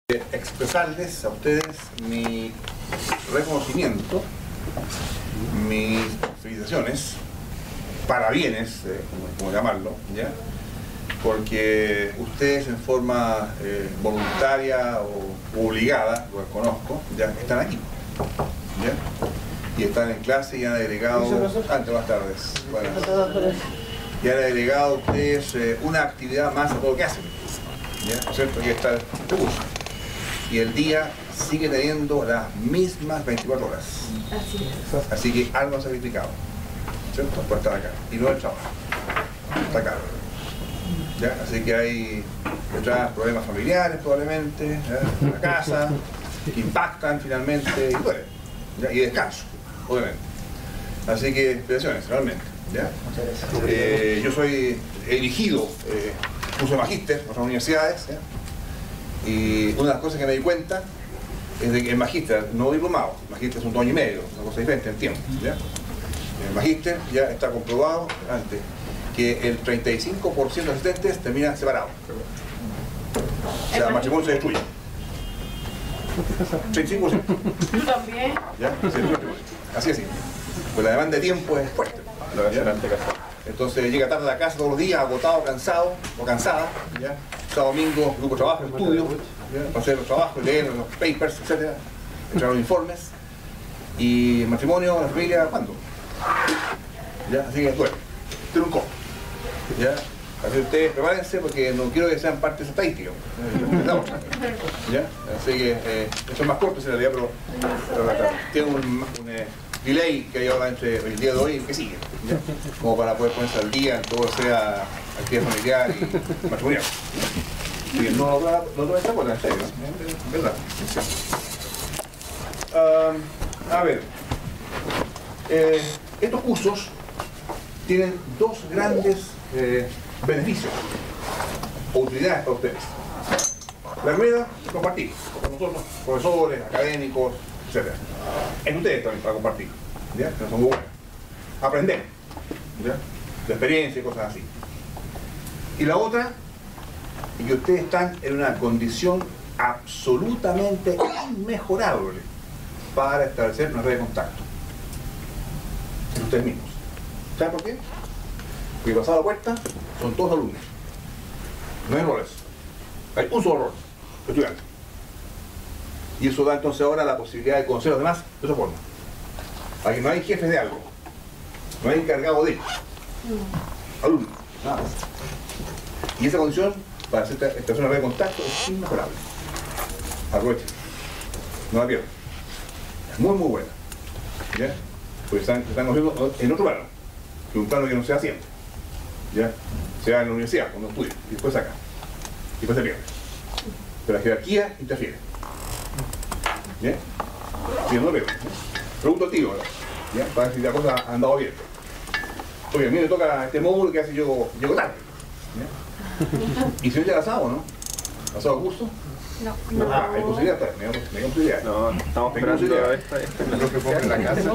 Expresarles a ustedes mi reconocimiento, mis felicitaciones, parabienes, como llamarlo, ¿ya? Porque ustedes en forma voluntaria o obligada, lo conozco, ya están aquí, ¿ya? Y están en clase y han agregado, antes más tardes, bueno, y han agregado ustedes una actividad más a todo lo que hacen, ¿ya? ¿No es cierto? Que está el curso. Y el día sigue teniendo las mismas 24 horas. Así es. Así que algo ha sacrificado, ¿cierto? Por estar acá. Y no el trabajo. Está acá. ¿Ya? Así que hay detrás problemas familiares probablemente, ¿ya? En la casa, que impactan finalmente y duelen, ¿ya? Y descanso, obviamente. Así que felicitaciones, realmente, ¿ya? Yo he dirigido curso de magíster en otras universidades, ¿ya? Y una de las cosas que me di cuenta es de que el magíster, no diplomado, el magíster es un 2 años y medio, una cosa diferente en tiempo, ¿ya? El magíster ya está comprobado antes que el 35% de los asistentes terminan separados. O sea, el matrimonio se destruye. 35%. También. ¿Ya? Se destruye el matrimonio. Así es. Pues la demanda de tiempo es fuerte. Entonces llega tarde a la casa todos los días, agotado, cansado o cansada, ¿ya? Sábado, domingo, grupo de trabajo, estudio, ¿ya? Para hacer los trabajos, leer los papers, etc. Entrar los informes. Y el matrimonio, la familia, ¿cuándo? ¿Ya? Así que bueno, tiene un costo, ¿ya? Así que ustedes prepárense porque no quiero que sean parte de esa estadística, ¿ya? Así que eso es más corto en realidad, pero tiene un delay que hay ahora entre el día de hoy y el que sigue, ¿ya? Como para poder ponerse al día en todo sea actividad familiar y matrimonial. Y no lo esta cosa, en serio, ¿no? ¿Verdad? A ver, estos cursos tienen dos grandes beneficios o utilidades para ustedes. La primera, compartir con nosotros, profesores, académicos, etc. En ustedes también para compartir, ¿ya? Que no son muy buenos. Aprender, ¿ya? De experiencia y cosas así. Y la otra, y que ustedes están en una condición absolutamente inmejorable para establecer una red de contacto entre ustedes mismos. ¿Saben por qué? Porque pasado la puerta son todos alumnos. No hay errores. Hay un solo error, estudiante. Y eso da entonces ahora la posibilidad de conocer a los demás de otra forma. Aquí no hay jefes de algo, no hay encargado de ellos. Alumnos, nada más. Y esa condición para establecer una red de contacto es inmejorable. Aprovechen, no la pierdan. Es muy muy buena, ¿ya? Porque están conociendo en otro plano, que un plano que no sea siempre, ¿ya? Sea en la universidad, cuando estudien, y después acá, y después se pierde. Pero la jerarquía interfiere. ¿Bien? Bien, no veo. Pregunto al tío ahora, ¿ya? Para ver si la cosa ha andado bien. Oye, a mí me toca este módulo que hace yo llego tarde, ¿ya? ¿Y si no llega asado, no? ¿Asado curso? No. Ah, hay posibilidad, pues, me hay posibilidad. No, estamos esperando lo que ponga en la casa.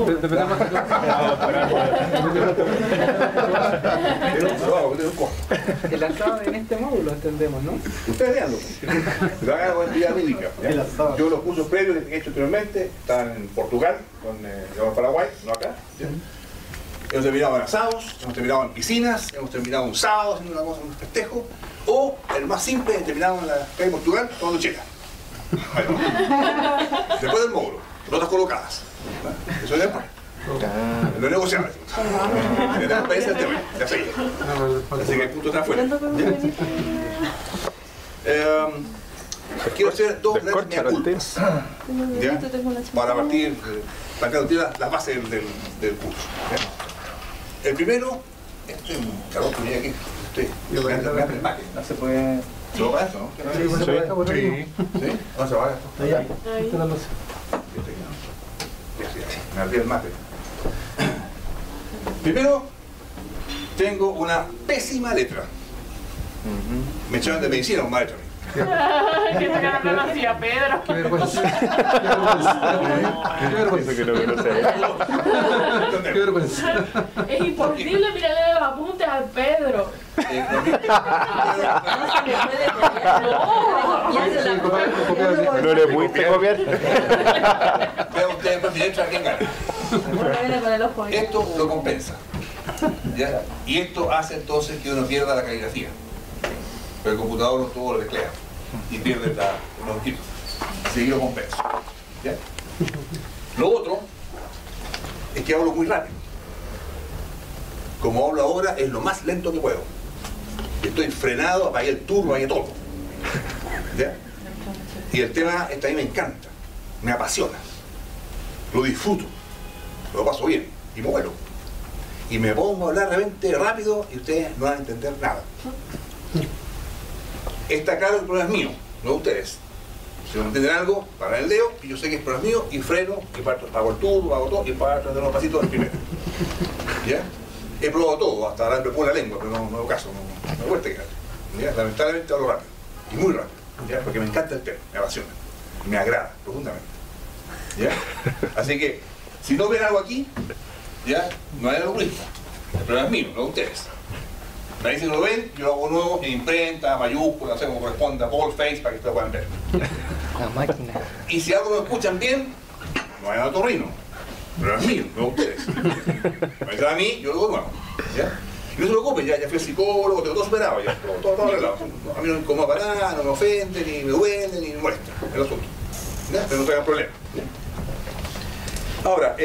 El asado en este módulo entendemos, ¿no? Ustedes veanlo. Lo hagan con actividad lúdica. Yo los cursos previos que he hecho anteriormente están en Portugal, con Paraguay, no acá. ¿Ya? Hemos terminado en asados, hemos terminado en piscinas, hemos terminado un sábado haciendo una cosa, un festejo, o el más simple, hemos terminado en la calle Portugal tomando chela. Bueno, después del módulo, notas colocadas. ¿No? Eso es después. Lo negociable. Me da experiencia el tema, ya sé. Así que el punto está afuera. Quiero hacer dos grandes culpas, ¿ya? Para partir, las bases del curso, ¿ya? El primero, este es un calor que viene aquí. No se puede... ¿Se va para eso, no? Sí. ¿Sí? ¿No se va esto? Ahí. Me ardía el mate. Primero, tengo una pésima letra. Me echaron de medicina un maestro a mí. Que esa cara no hacía Pedro. Qué vergüenza. Qué vergüenza. Qué vergüenza. Eso que no conoce. Qué vergüenza. Es imposible mirarle los apuntes al Pedro. No le pudiste copiar. Vean ustedes por derecho a quién gana. Esto lo compensa. ¿Ya? Y esto hace entonces que uno pierda la caligrafía. Pero el computador no todo lo teclea y pierde los tipos. Así que lo compensa. ¿Ya? Lo otro es que hablo muy rápido. Como hablo ahora es lo más lento que puedo. Estoy frenado, apagué el turbo, apagué todo. ¿Ya? Y el tema este a mí me encanta, me apasiona, lo disfruto, lo paso bien y me vuelo. Y me pongo a hablar realmente rápido y ustedes no van a entender nada. Está claro que el problema es mío, no de ustedes. Si no entienden algo, paran el dedo y yo sé que el problema es mío y freno y pago el turbo, hago todo y para de los pasitos del primero. ¿Ya? He probado todo, hasta ahora me pongo la lengua, pero no hago caso, no me cuesta quedar. Lamentablemente hablo rápido, y muy rápido, ¿ya? Porque me encanta el tema, me apasiona, me agrada profundamente. ¿Ya? Así que, si no ven algo aquí, ¿ya? No hay algo listo. El problema es mío, no de ustedes. Me dicen que lo ven, yo lo hago nuevo en imprenta, mayúscula, no sé cómo corresponda, boldface, para que ustedes puedan ver. La máquina. Y si algo no escuchan bien, no hay otorrino. Pero es mío, no de ustedes. Me dicen a mí, yo lo hago nuevo. ¿Ya? Y no se preocupen, ya fui al psicólogo, tengo todo superado, ya, todo arreglado. A mí no me incomoda para nada, no me ofende, ni me duele, ni me molesta. El asunto. ¿Ya? Pero no tengan problema. ¿Ya? Ahora,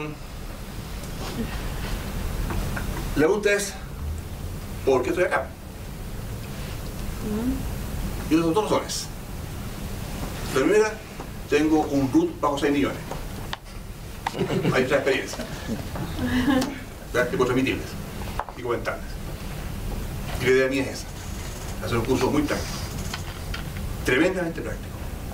la pregunta es, ¿por qué estoy acá? Yo tengo dos razones. La primera, tengo un root bajo 6 millones. Hay otra experiencia. ¿Verdad? Tipo transmitibles y comentables. Y la idea mía es esa. Hacer un curso muy práctico. Tremendamente práctico.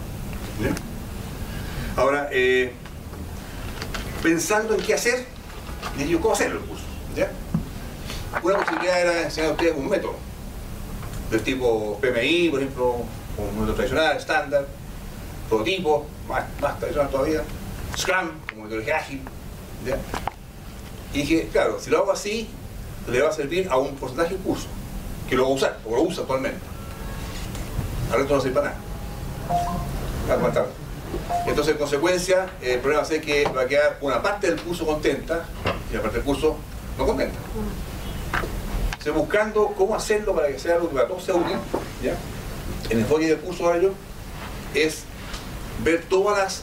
¿Ya? Ahora, pensando en qué hacer, dije yo, ¿cómo hacerlo el curso? ¿Ya? Una posibilidad era enseñar a ustedes un método. Del tipo PMI, por ejemplo, un método tradicional, estándar, prototipo, más tradicional todavía, Scrum, como metodología ágil. ¿Ya? Y dije, claro, si lo hago así, le va a servir a un porcentaje del curso, que lo va a usar, o lo usa actualmente. Al resto no sirve para nada. Entonces, en consecuencia, el problema va a ser que va a quedar una parte del curso contenta y la parte del curso no contenta. Estoy buscando cómo hacerlo para que sea algo que para todos sea útil. ¿Ya? El enfoque del curso de ello es ver todas las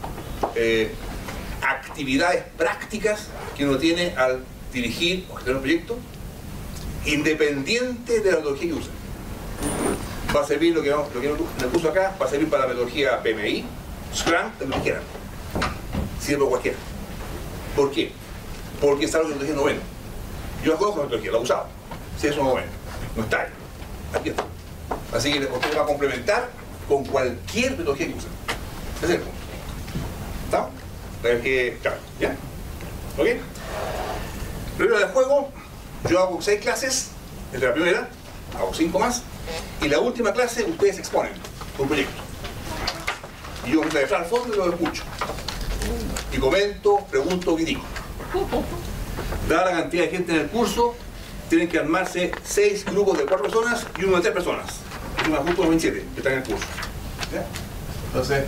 actividades prácticas que uno tiene al dirigir o gestionar un proyecto, independiente de la metodología que usa. Va a servir lo que en el curso acá, va a servir para la metodología PMI, Scrum, lo que quieran. Sirve para cualquiera. ¿Por qué? Porque es algo que la metodología no ven. Yo la conozco la metodología, la he usado. Si eso no ven, no está ahí. Aquí está. Así que usted va a complementar con cualquier metodología que usen. Ese es el punto. ¿Está? Para que, claro, ¿ya? ¿Ok? Primero del juego, yo hago 6 clases, entre la primera, hago 5 más, y la última clase ustedes exponen un proyecto. Y yo mientras al fondo lo escucho. Y comento, pregunto y digo. Dada la cantidad de gente en el curso, tienen que armarse 6 grupos de 4 personas y uno de 3 personas. Es un grupo de 27 que están en el curso. ¿Ya? Entonces,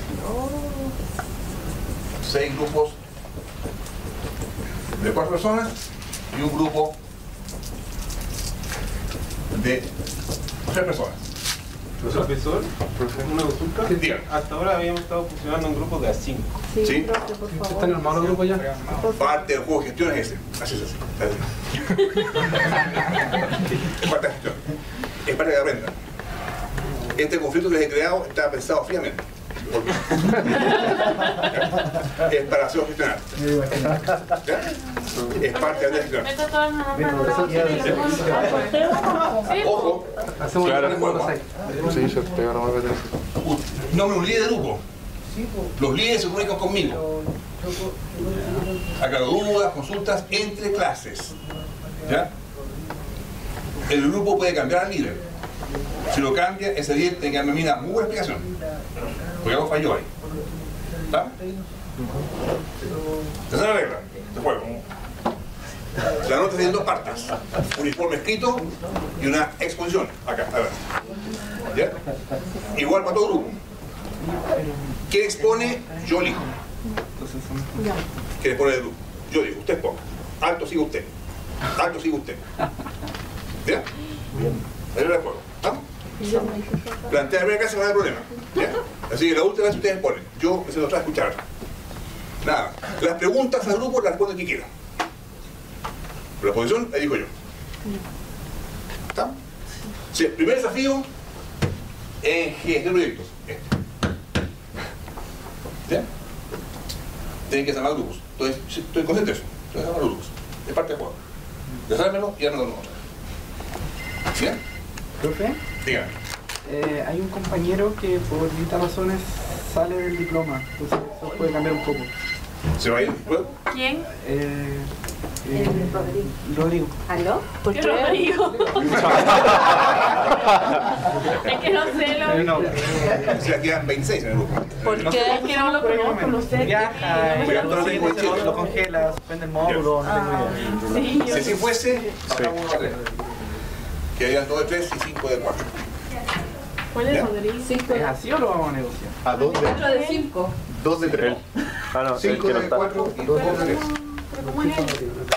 6 grupos de 4 personas y un grupo de 3 personas. Profesor, una consulta. Dígame. Hasta ahora habíamos estado funcionando en grupos de a 5. ¿Sí? Profe, por favor. ¿Están armados los grupos ya? Parte del juego de gestión es ese. Así es así. Parte de gestión. Es para que aprendan. Este conflicto que les he creado está pensado fríamente. Es para hacerlo gestionar. ¿Ya? Es parte de la gestión. Meto todas las manos en la Ojo, Hacemos Claro. el juego 6. Sí, yo te agarro más veces. nombre un líder de grupo. Los líderes se comunican conmigo. Aclaro dudas, consultas entre clases. ¿Ya? El grupo puede cambiar al líder. Si lo cambia, ese 10 tiene que darme una muy buena explicación. Porque algo falló ahí. ¿Está? Esa es la regla de juego. La nota tiene dos partes. Un informe escrito y una exposición. Acá, a ver. ¿Ya? Igual para todo grupo. ¿Quién expone? Yo elijo. ¿Quién expone el grupo? Yo digo, usted ponga. Alto sigue usted. Alto sigue usted. ¿Ya? Ahí era el juego. ¿Estamos? Plantea la primera clase, no hay problema. ¿Ya? Así que la última vez ustedes ponen. Yo se lo trae a escuchar. Nada. Las preguntas al grupo las responde quien quiera. Pero la posición la digo yo. ¿Está? Sí, el primer desafío en gestión de proyectos. ¿Ya? Tienen que llamar grupos. Entonces, estoy consciente de eso. Entonces, llamar grupos. Es parte del juego. Dejármelo y ya no lo vamos a hacer. ¿Sí? Profe, Dígame. hay un compañero que por distintas razones sale del diploma, entonces eso puede cambiar un poco. ¿Se va a ir? ¿Puedo? ¿Quién? Rodrigo. ¿Aló? ¿Por qué Rodrigo? Es que no sé lo... No. O sea, quedan 26 en el grupo. ¿Por qué? Es que no lo conozco, no sé. Viaja, no sé cómo es. lo congela, suspende el módulo, no tengo idea. Sí, yo... Si así fuese, bajamos 1 a 3. Quedarían 2 de 3 y 5 de 4. ¿Cuál es Rodrigo? ¿Es así o lo vamos a negociar? ¿A 2 de 4 de 5. 2 de 3? Ah, no, 5 de 4 y 2 de 3. ¿Pero cómo es él?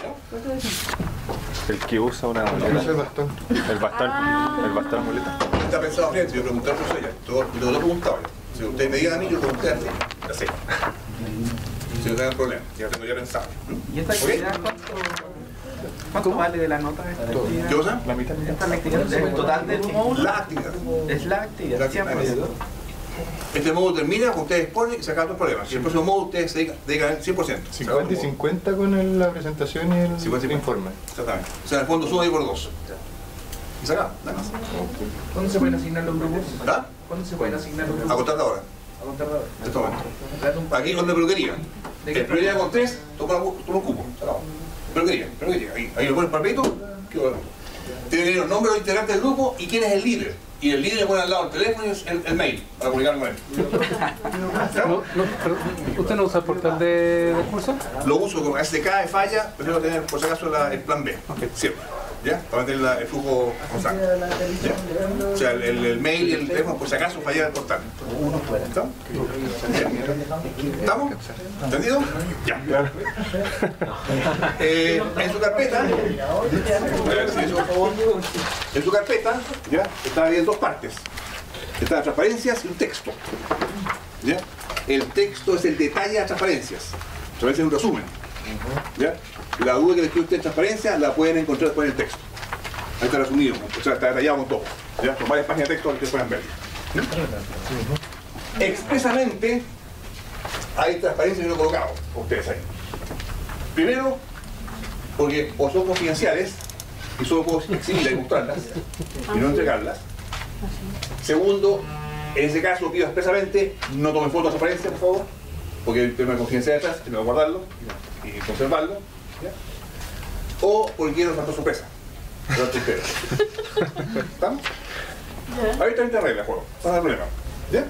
el que usa una Ese muleta. bastón. El bastón muleta. Está pensado frente, yo pregunté a la profesora, yo lo he preguntado. Si ustedes me digan a mí, yo pregunté a ti. Ya sé. Si no tengan problema, ya tengo ya pensado. ¿Y esta actividad cuánto vale de la nota de esta actividad? ¿Qué cosa? La mitad. Esta es la actividad del total del módulo. La actividad. Es la actividad, La actividad. 100%. Este módulo termina, ustedes ponen y se acaban los problemas. Y el próximo módulo ustedes se dedican al 100%. 50 y 50 con la presentación y el 50. informe. Exactamente. O sea, en el fondo suma y por 2. Y se acaba, nada más. ¿Cuándo se pueden asignar los grupos? ¿Está? ¿Cuándo se pueden asignar los A grupos? contar de ahora, A contar de ahora. en este momento. Aquí donde peluquería. El primer día con 3, toma un cupo. Se acabó. Peluquería. Ahí lo ponen papelito. Tiene que ir los nombres de los integrantes del grupo y quién es el líder. Y el líder le pone al lado el teléfono y el mail para comunicarme con él. ¿Usted no usa el portal de curso? Lo uso como SDK de falla, prefiero tener por si acaso el plan B. Siempre. ¿Ya? Para mantener el flujo constante. ¿Ya? O sea, el mail y el teléfono por si acaso falla el portal. ¿Estamos? ¿Estamos? ¿Entendido? Ya. En su carpeta, a ver, silencio, por favor. En su carpeta, ¿ya? Está en 2 partes. Está las transparencias y un texto. ¿Ya? El texto es el detalle de las transparencias. Transparencia es un resumen. ¿Ya? La duda que le escribe usted en transparencia la pueden encontrar después en el texto. Ahí está resumido, o sea, está detallado con todo. ¿Ya? Con varias páginas de texto que ustedes puedan ver. Expresamente hay transparencia que no he colocado ustedes ahí. Primero, porque o son confidenciales y solo puedo exhibirlas y mostrarlas y no entregarlas. Segundo, en ese caso pido expresamente no tomen fotos de transparencia, por favor, porque hay un tema de confidencialidad detrás, tengo que guardarlo y conservarlo. ¿Ya? O porque quiero una sorpresa. ¿Estamos? Ahí está la regla, juego. No hay problema. ¿Ya?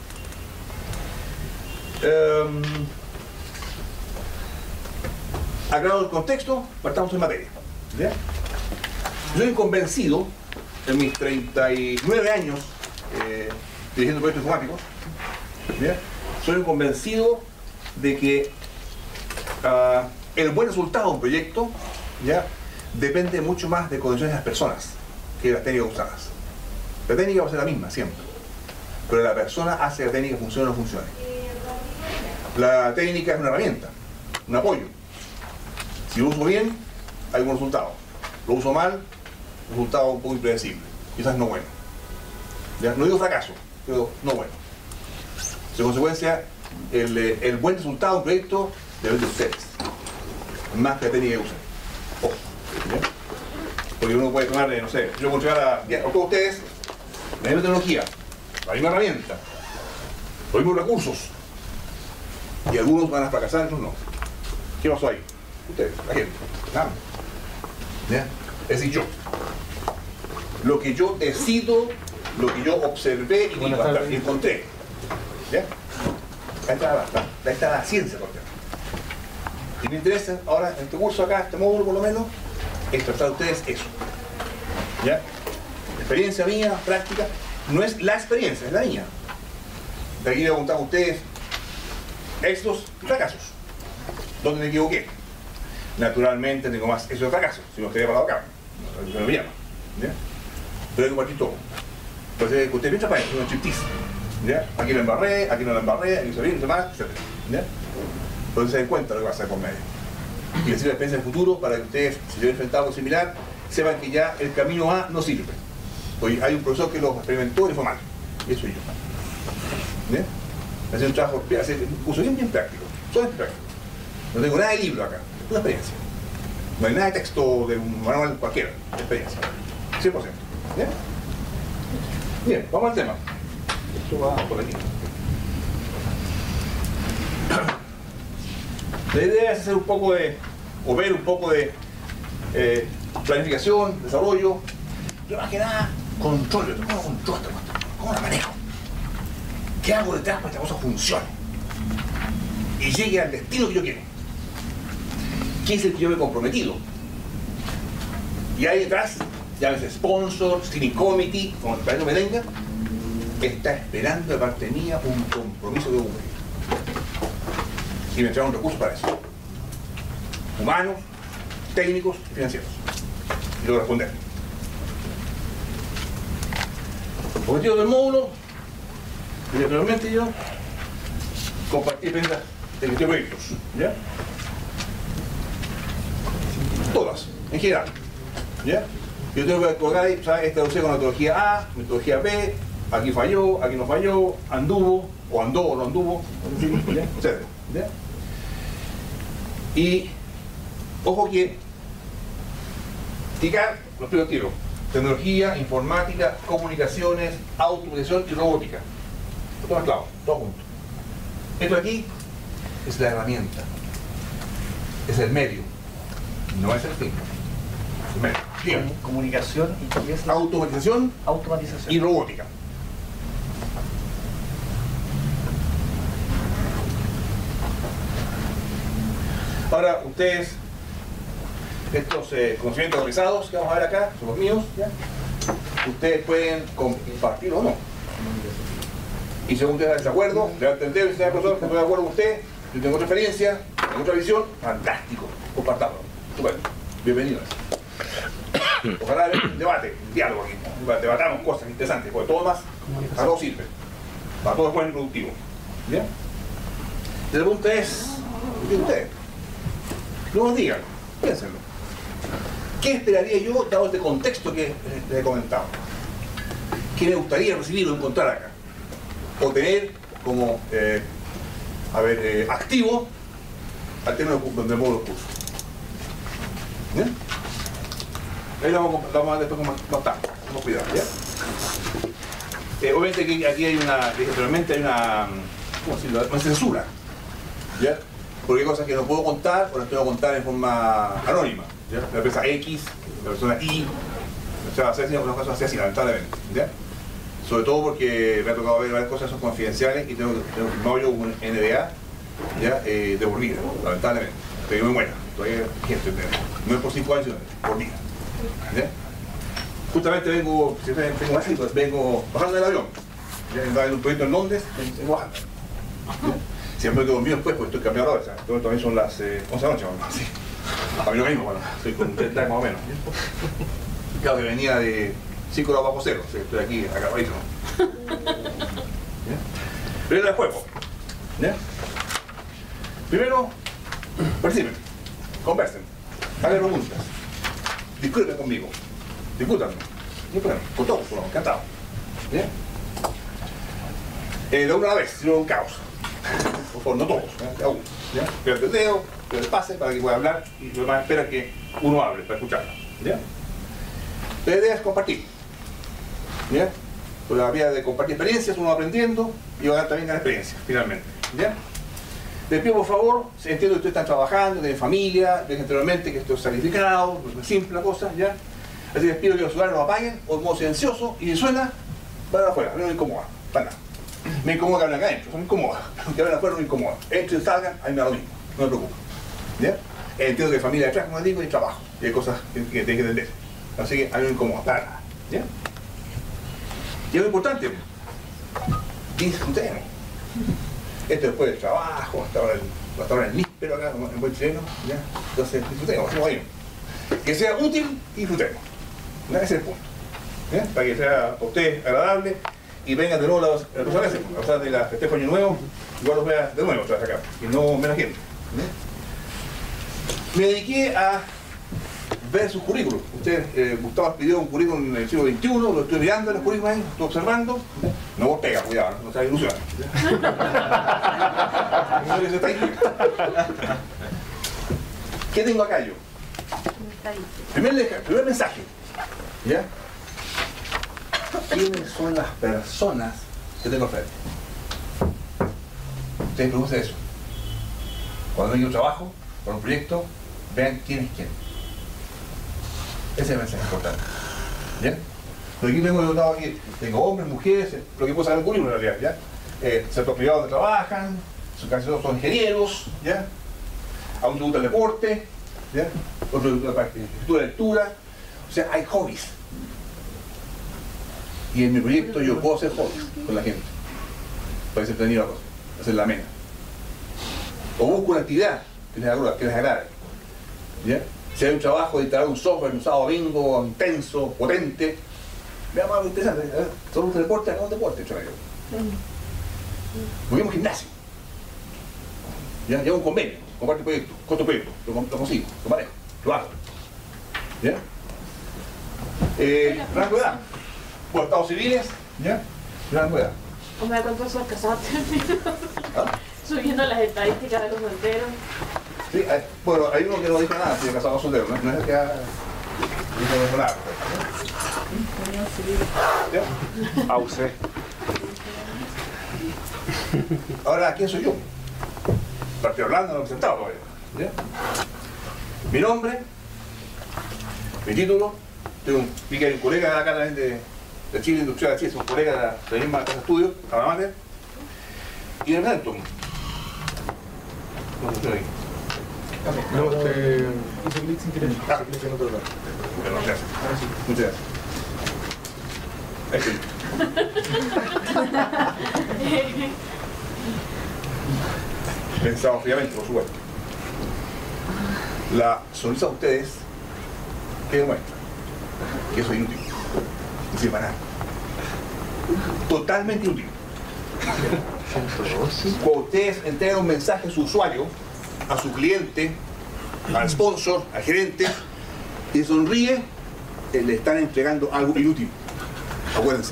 Aclarado el contexto, partamos en materia. ¿Ya? Yo soy convencido, en mis 39 años dirigiendo proyectos informáticos, ¿ya? Soy convencido de que el buen resultado de un proyecto, ¿ya? Depende mucho más de condiciones de las personas que de las técnicas usadas. La técnica va a ser la misma siempre, pero la persona hace que la técnica funcione o no funcione. La técnica es una herramienta, un apoyo. Si lo uso bien, hay buen resultado. Lo uso mal, resultado un poco impredecible, quizás no bueno. ¿Ya? No digo fracaso, pero no bueno. En consecuencia, el buen resultado de un proyecto depende de ustedes, más que la técnica que usen. Ojo. ¿Ya? Porque uno puede tomar, no sé, yo controlar a todos ustedes la misma tecnología, la misma herramienta, los mismos recursos, y algunos van a fracasar, otros no. ¿Qué pasó ahí? Ustedes, la gente, nada. ¿Ya? Es decir, yo. Lo que yo decido lo que yo observé y encontré. ¿Ya? Ahí está la ciencia, por ejemplo. Y me interesa ahora, en este curso acá, este módulo por lo menos, expresar a ustedes eso. ¿Ya? Experiencia mía, práctica, no es la experiencia, es la mía. De aquí le voy a contar a ustedes éxitos y fracasos. ¿Dónde me equivoqué? Naturalmente tengo más éxitos y fracasos, si no estaría parado acá. No me llama. ¿Ya? Pero hay que compartir todo. Entonces, usted piensa para eso, un striptease. ¿Ya? Aquí lo embarré, aquí no lo embarré, aquí se viene, demás, etc. ¿Ya? Entonces se den cuenta de lo que va a hacer por medio. Y les sirve experiencia en el futuro para que ustedes, si se ven enfrentado a algo similar, sepan que ya el camino A no sirve. Oye, hay un profesor que lo experimentó y fue mal. Y eso soy yo. ¿Ya? Hacer un trabajo, hacer un curso bien práctico. Solo práctico. No tengo nada de libro acá, es una experiencia. No hay nada de texto de un manual cualquiera, es experiencia. 100%. ¿Ya? Bien, vamos al tema. Esto va por aquí. La idea es hacer un poco de, o ver un poco de planificación, desarrollo, pero más que nada, control. ¿Cómo controlo esta cosa? ¿Cómo la manejo? ¿Qué hago detrás para que esta cosa funcione? Y llegue al destino que yo quiero. ¿Qué es el que yo me he comprometido? Y ahí detrás, llámese sponsor, steering committee, como el me venga, está esperando de parte mía un compromiso de cumplir. Y me entregan un recurso para eso. Humanos, técnicos y financieros. Y luego responder. Objetivo del módulo, y naturalmente yo compartí prendas de gestión de proyectos. ¿Ya? Todas, en general. ¿Ya? Yo tengo que colgar ahí, ¿sabes? Esta lo usé con la metodología A, metodología B, aquí falló, aquí no falló, anduvo, o andó o no anduvo, ¿ya? Etc. ¿Ya? Y ojo que TICAR, los primeros tiros: tecnología, informática, comunicaciones, automatización y robótica. Esto es claro, todo junto. Esto de aquí es la herramienta, es el medio, no es el fin. Es el medio. Díganme. Comunicación y ¿qué es la Automatización y robótica. Ahora, ustedes, estos conocimientos realizados que vamos a ver acá, son los míos, ¿ya? Ustedes pueden compartir o no. Y según ustedes están de acuerdo, levanten el dedo y si profesor, estoy de acuerdo con usted, yo tengo otra experiencia, tengo otra visión, fantástico, compartamos. Bueno, bienvenidos. Ojalá haya un debate, un diálogo aquí, debatamos cosas interesantes, porque todo más, a todo sirve, para todo es bueno y productivo. ¿Bien? La pregunta es, ¿qué ustedes? No nos digan, piénsenlo. ¿Qué esperaría yo, dado este contexto que les he comentado? ¿Qué me gustaría recibir o encontrar acá? O tener como, activo al término del módulo curso. ¿Bien? Ahí lo vamos a después más tarde, con cuidado, ¿ya? Obviamente que aquí hay una, ¿cómo decirlo? Una censura, ¿ya? Porque hay cosas que no puedo contar o las tengo que contar en forma anónima, ¿ya? La empresa X, la persona Y, o sea, hacer unas cosas así, lamentablemente, ¿ya? Sobre todo porque me ha tocado ver varias cosas que son confidenciales y tengo firmado yo un NDA, ¿ya? De por vida, lamentablemente, pero yo me muero, todavía hay gente, no es por 5 años, sino por vida, ¿ya? Justamente vengo bajando del avión, ya andaba en un proyecto en Londres, vengo bajando, ¿ya? Siempre me quedo dormido después porque estoy cambiado ahora, o sea, también son las 11 de la noche, vamos, así. A mí lo mismo, bueno, estoy con un jet lag más o menos. Claro que venía de 5 grados bajo cero, o sea, estoy aquí, acabadísimo. Pero después, ¿ya? Primero, participen, conversen, hagan preguntas, discuten conmigo, discutan, no problema, con todos, encantado. ¿Ya? De una vez, si no un caos. Por favor, no todos, cada uno. ¿Ya? Pero el dedo, que le pase para que pueda hablar y lo demás espera que uno hable para escucharlo. ¿Ya? La idea es compartir. ¿Ya? Por la vía de compartir experiencias, uno va aprendiendo y va a también ganar experiencia, finalmente. ¿Ya? Les pido por favor, entiendo que ustedes están trabajando, tienen familia, ven anteriormente que esto es sacrificado, no es simple la cosa, ¿ya? Así que les pido que los celulares lo apaguen o en modo silencioso y si suena, Para afuera, no me incomoda, para nada. Me incomoda que hablen acá adentro, eso me incomoda. Que hablen afuera no me incomoda. Entren y salgan, a mí me da lo mismo, no me preocupa. ¿Ya? Entiendo que hay familia detrás, como digo, y trabajo. Y hay cosas que tienes que entender. Así que a mí no me incomoda, para nada. ¿Ya? Y es lo importante, disfrutemos. Esto después del trabajo, hasta ahora el níspero acá, en buen chileno, ¿ya? Entonces disfrutemos, hacemos ahí. Que sea útil y disfrutemos. ¿Ya? Ese es el punto. ¿Ya? Para que sea para ustedes agradable y vengan de nuevo las cosas veces, a pesar de la festejo año nuevo, igual los vea de nuevo otra vez acá, y no menos gente. ¿Ya? Me dediqué a ver sus currículos. Usted, Gustavo pidió un currículum en el siglo XXI, lo estoy mirando en los currículos ahí, estoy observando. No vos pega, cuidado, no se ilusiona. No que se está ahí. ¿Qué tengo acá yo? Primer mensaje. ¿Ya? ¿Quiénes son las personas que tengo frente? Ustedes producen eso. Cuando venga un trabajo, por un proyecto, vean quién es quién. Ese es el mensaje importante. ¿Ya? Pero aquí tengo notado aquí, tengo hombres, mujeres, lo que puedo sacar en el currículum en realidad, ¿ya? Sectores privados que trabajan, casi todos son ingenieros, ¿ya? A uno le gusta el deporte, ¿ya? Otro le gusta la lectura, o sea, hay hobbies. Y en mi proyecto yo puedo hacer hobbies con la gente, para que se entretenga la cosa, hacerla amena. O busco una actividad que les agrade, ¿ya? Si hay un trabajo de instalar un software un sábado domingo intenso, potente, veamos algo interesante. Solo un deporte, hagamos deporte, chaval. Busquemos gimnasio. ¿Ya? Llevo un convenio, comparte proyecto, costo proyecto, lo consigo, lo manejo, lo hago. ¿Ya? Rango de edad. Por estados civiles, ¿ya? Rango de edad. Hombre, ¿cuántos son casados? ¿Ah? Subiendo las estadísticas de los solteros. Sí, bueno, hay uno que no dijo nada, si es casado soltero, no es el que ha dicho nada. ¿Ya? A usted. Ahora, ¿quién soy yo? Estoy hablando, no he presentado todavía. ¿Ya? Mi nombre, mi título, tengo un colega de acá también de Chile, Industrial de Chile, es un colega de la misma casa de estudio, Alamater, y me presento. ¿Cómo estoy ahí? No, hizo clic sin querer. Ah. Hizo clic en otro lado. Bueno, gracias. Ahora sí. Muchas gracias. Ahí estoy. Pensado fríamente, por supuesto. La sonrisa de ustedes, ¿qué demuestra? Que soy inútil. No sirve para nada. Totalmente inútil. Cuando ustedes entregan un mensaje a su usuario, a su cliente, al sponsor, al gerente, y sonríe, le están entregando algo inútil. Acuérdense.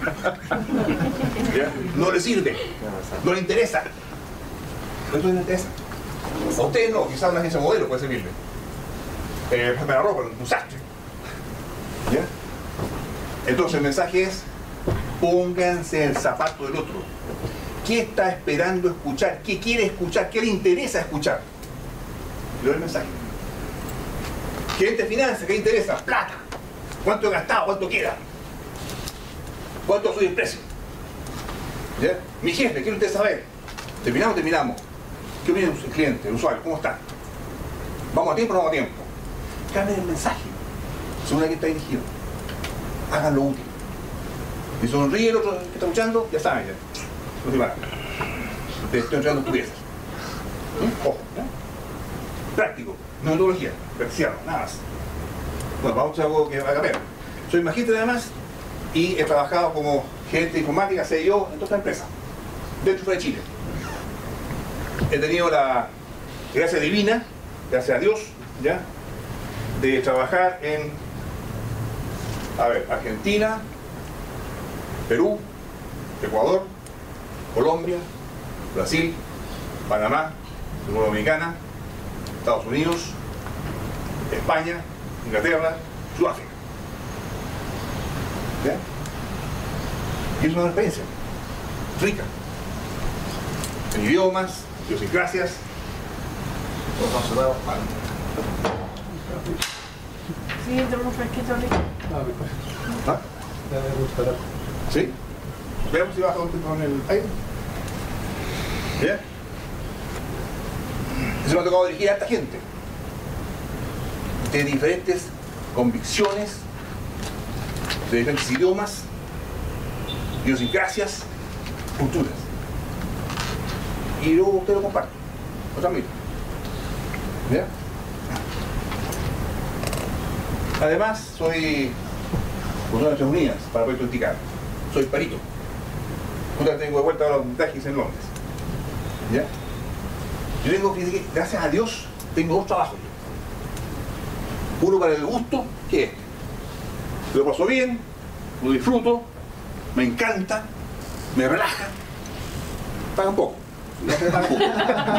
¿Ya? No le sirve, no le interesa. No le interesa. A ustedes no, quizás una agencia modelo puede servirle. Para la ropa, un sastre. ¿Ya? Entonces el mensaje es: pónganse el zapato del otro. ¿Qué está esperando escuchar? ¿Qué quiere escuchar? ¿Qué le interesa escuchar? Le doy el mensaje. Gerente de finanzas, ¿qué le interesa? Plata. ¿Cuánto he gastado? ¿Cuánto queda? ¿Cuánto soy el precio? ¿Ya? Mi jefe, ¿qué le interesa saber? ¿Terminamos? Terminamos. ¿Qué opina el cliente, el usuario? ¿Cómo está? ¿Vamos a tiempo o no vamos a tiempo? Cambien el mensaje según a quién está dirigido. Háganlo útil. Y sonríe el otro que está escuchando, ya saben, ya. No se van. Te estoy entregando estupideces. Ojo, ¿eh? Práctico, no metodología, practicarlo, nada más. Bueno, vamos a hacer algo que va a cambiar. Soy magíster además y he trabajado como gerente de informática, CEO en toda esta empresa, dentro de Chile. He tenido la gracia divina, gracias a Dios, ¿ya? De trabajar en, Argentina, Perú, Ecuador, Colombia, Brasil, Panamá, República Dominicana, Estados Unidos, España, Inglaterra, Sudáfrica. ¿Ya? Y es una experiencia rica en idiomas, idiosincrasias. Todos estamos cerrados. Vale. Sí, tenemos un fresquito rico. Ah, me parece. ¿Ah? Debe gustar. ¿Sí? Veamos si baja con el aire. ¿Bien? Eso me ha tocado dirigir a esta gente de diferentes convicciones, de diferentes idiomas, idiosincrasias, culturas. Y luego usted lo comparte, lo transmite. ¿Ya? Además, soy de Naciones Unidas para Proyecto Anticano. Soy perito. Ahora tengo de vuelta a los montajes en Londres. ¿Ya? Yo tengo que, gracias a Dios, tengo dos trabajos. Uno para el gusto, que es este. Lo paso bien, lo disfruto, me encanta, me relaja, paga un poco. No se paga poco.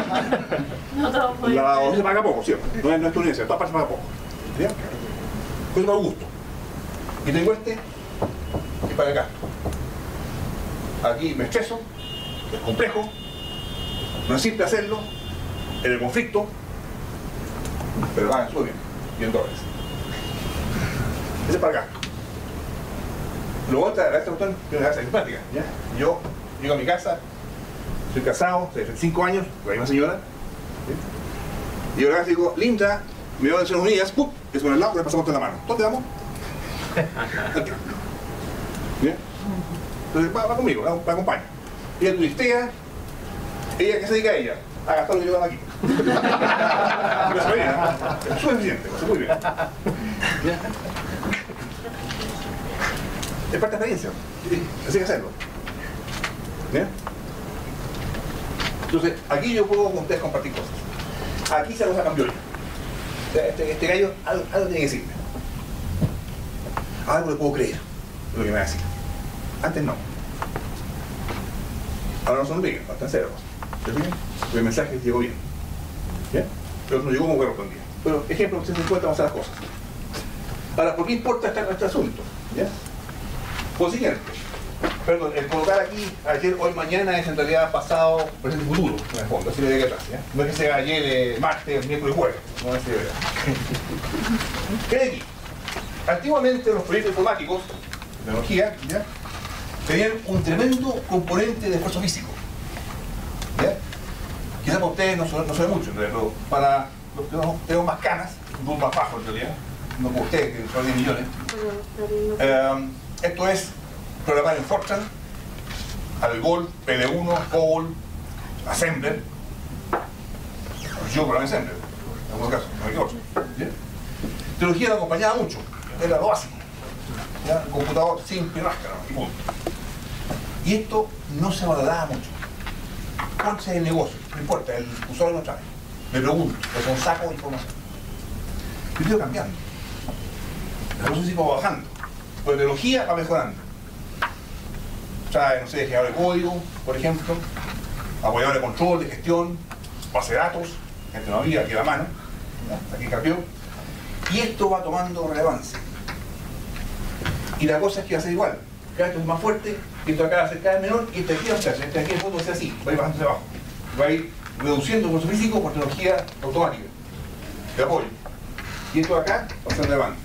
No se paga poco, ¿cierto? No es estadounidense, en todas partes se paga poco. ¿Ya? Pues para el gusto. Y tengo este, que es para el gasto. Aquí me estreso, es complejo, no es simple hacerlo, en el conflicto, pero van súper bien, y en dólares. Ese es para el gasto. Luego esta cuestión tiene una casa simpática. ¿Ya? Yo llego a mi casa, soy casado, hace 5 años, con la misma señora. ¿Sí? Y yo a la casa digo, Linda, me voy a Naciones Unidas, ¡pum! Es con el lado, le pasamos toda la mano. ¿Dónde vamos? Aquí. ¿Bien? Entonces va conmigo, me acompaña. Ella turistea, ella, ¿qué se dedica a ella? A gastar lo que llevan aquí. Es súper eficiente, lo hace muy bien. ¿Bien? Es parte de la experiencia, así hay que hacerlo. ¿Bien? Entonces, aquí yo puedo con ustedes compartir cosas. Aquí se la cosa cambió ya. O sea, este gallo algo tiene que decirme. Algo le puedo creer de lo que me va a decir. Antes no. Ahora no son obligan, no están serios. ¿Se fijan? El mensaje llegó bien. ¿Bien? Pero no llegó como correspondía. Pero, ejemplo, ustedes se encuentran a hacer las cosas. Ahora, ¿por qué importa este asunto? ¿Ya? Por siguiente, perdón, el colocar aquí ayer, hoy, mañana es en realidad pasado, presente y futuro, en el fondo, así lo de atrás, ¿ya? No es que sea ayer, martes, miércoles y jueves, no es de verdad. ¿Qué hay aquí? Antiguamente los proyectos informáticos, tecnología, ¿ya? Tenían un tremendo componente de esfuerzo físico. ¿Ya? Quizás para ustedes no se ve mucho, en realidad, pero para los que tenemos más canas, un poco más bajo en realidad, no como ustedes, que son 10 millones. Esto es programar en Fortran, Algol, PD1, COBOL, Assembler. Yo programé Assembler, en algunos casos, no hay que otro. Tecnología lo acompañaba mucho, era lo básico. ¿Ya? Un computador simple, rasca, y punto. Y esto no se valoraba mucho. ¿Cuál es el negocio? No importa, el usuario no sabe. Me pregunto, es un saco de información. Yo estoy cambiando. El negocio sigue bajando. La tecnología va mejorando. O sea, no sé, generador de código, por ejemplo, apoyador de control, de gestión, base de datos, gente no había aquí a la mano, ¿no? Aquí cambió. Y esto va tomando relevancia. Y la cosa es que va a ser igual. Cada vez es más fuerte, y esto acá va a ser cada vez menor, y este aquí va a ser, este aquí en el fondo va a ser así, va a ir bajando hacia abajo. Va a ir reduciendo el esfuerzo físico por tecnología automática, de apoyo. Y esto acá va a ser relevante.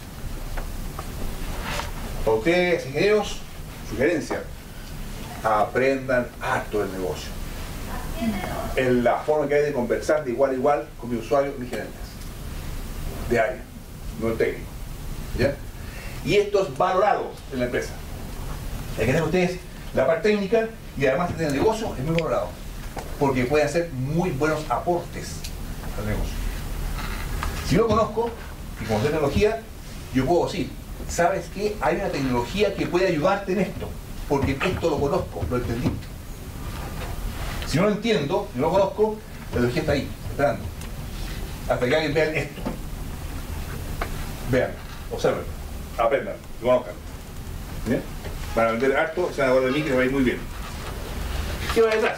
Para ustedes, ingenieros, sugerencia, aprendan harto del negocio. En la forma que hay de conversar de igual a igual con mi usuario y mis gerentes. De área, no el técnico. ¿Ya? Y esto es valorado en la empresa. Hay que tener ustedes la parte técnica y además de el negocio es muy valorado. Porque pueden hacer muy buenos aportes al negocio. Si lo conozco y como sé tecnología, yo puedo decir, ¿sabes qué? Hay una tecnología que puede ayudarte en esto, porque esto lo conozco, lo entendí. Si no lo entiendo, si no lo conozco, la tecnología está ahí, esperando. Hasta que alguien vea esto. Vean, observen, aprendan, lo conozcan. ¿Bien? Van a vender harto, se van a acordar de mí que va a ir muy bien. ¿Qué va detrás?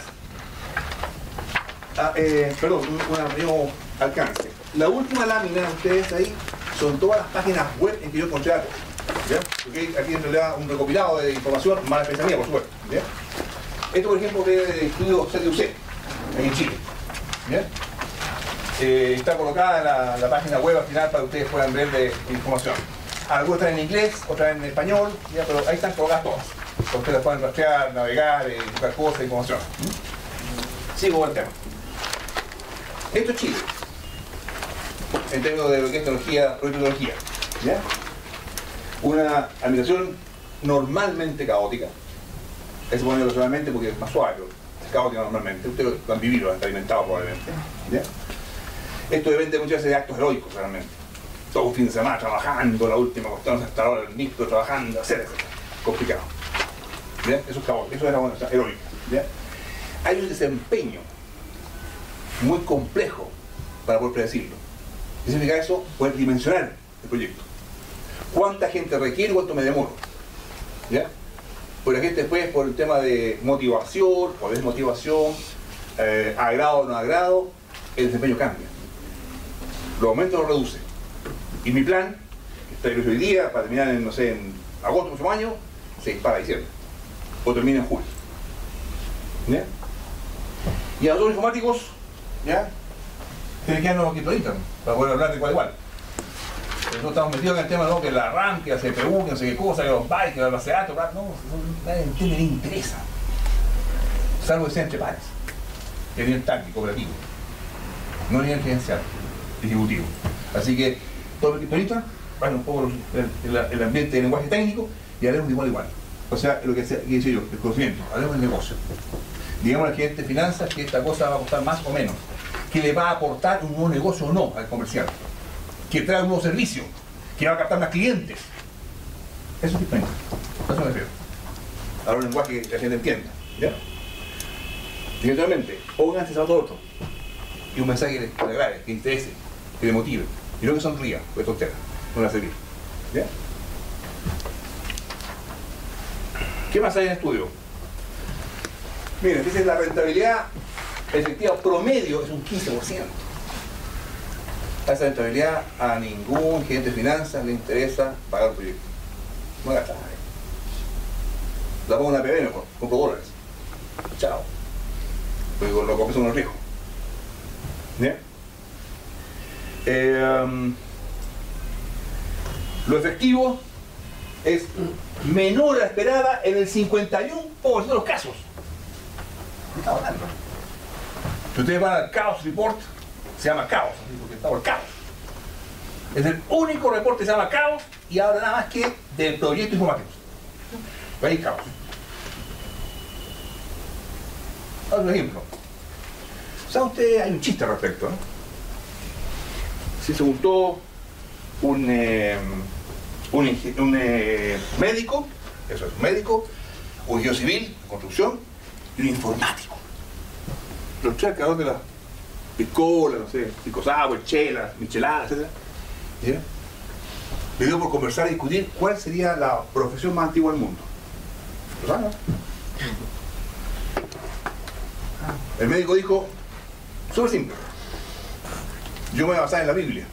Perdón, un pequeño alcance. La última lámina de ustedes ahí son todas las páginas web en que yo encontré datos. ¿Ya? Porque aquí en realidad un recopilado de información más especialidad, por supuesto. ¿Ya? Esto, por ejemplo, viene del estudio CDUC, aquí en Chile. ¿Ya? Está colocada en la página web al final para que ustedes puedan ver de información. Algunas están en inglés, otras en español, ¿ya? Pero ahí están colocadas todas. Ustedes pueden rastrear, navegar, buscar cosas, información. Sigo con el tema. Esto es Chile, en términos de lo que es tecnología, ¿ya? Una administración normalmente caótica. Es bueno personalmente porque es más suave, pero es caótica normalmente. Ustedes lo han vivido, lo han experimentado probablemente, ¿ya? Esto depende muchas veces de actos heroicos, realmente. Todo un fin de semana trabajando, la última cuestión hasta ahora el micro trabajando, etcétera. Complicado. ¿Ya? Eso es caótico, eso es una cosa heroica. ¿Ya? Hay un desempeño muy complejo para poder predecirlo. ¿Qué significa eso? Poder dimensionar el proyecto. ¿Cuánta gente requiere? ¿Cuánto me demoro? ¿Ya? Porque la gente después, por el tema de motivación o desmotivación, agrado o no agrado, el desempeño cambia. Los aumentos los reduce. Y mi plan, que está hoy día, para terminar en, no sé, en agosto del próximo año, se dispara a diciembre. O termina en julio. ¿Ya? Y a los informáticos, ¿ya? Tienen que darnos aquí todito, para poder hablar de igual a igual. Nosotros estamos metidos en el tema, ¿no? Que el arranque, la CPU, que no sé qué cosa, que los bytes, que la base de datos, no, nadie entiende ni interesa. Salvo que sea entre pares. Que nivel táctico, operativo. No nivel gerencial, ejecutivo. Así que, todo el que ahorita, bueno, un poco el ambiente de lenguaje técnico y hablemos de igual a igual. O sea, lo que dice yo, el conocimiento, hablemos del negocio. Digamos al gerente de finanzas que esta cosa va a costar más o menos, que le va a aportar un nuevo negocio o no al comercial, que trae un nuevo servicio, que va a captar más clientes. Eso es diferente. Eso me refiero. Ahora un lenguaje que la gente entienda. ¿Ya? Definitivamente, pónganse a todo otro. Y un mensaje que le agrade, que interese, que le motive. Y no que sonría, pues tontera, no va a servir. ¿Ya? ¿Qué más hay en el estudio? Miren, dice la rentabilidad efectiva promedio es un 15%. A esa rentabilidad a ningún gerente de finanzas le interesa pagar un proyecto. No la gastas. La pongo en una PB mejor, compro dólares. Chao. Porque lo compro son unos riesgos. ¿Bien? Lo efectivo es menor a la esperada en el 51% de los casos. ¿Qué está hablando? Si ustedes van al Chaos Report, se llama Chaos, porque está por Chaos. Es el único reporte que se llama Chaos y habla nada más que del proyecto informático. Pero hay Chaos. Otro ejemplo. ¿Sabe usted? Hay un chiste al respecto, ¿no? Si se juntó un médico, eso es un médico, un ingeniero civil, construcción, y un informático. Los tres creadores de las piscolas, no sé, pisco sour, chelas, micheladas, etc. ¿Ya? Le dio por conversar y discutir cuál sería la profesión más antigua del mundo. ¿Lo saben? El médico dijo, súper simple, yo me voy a basar en la Biblia.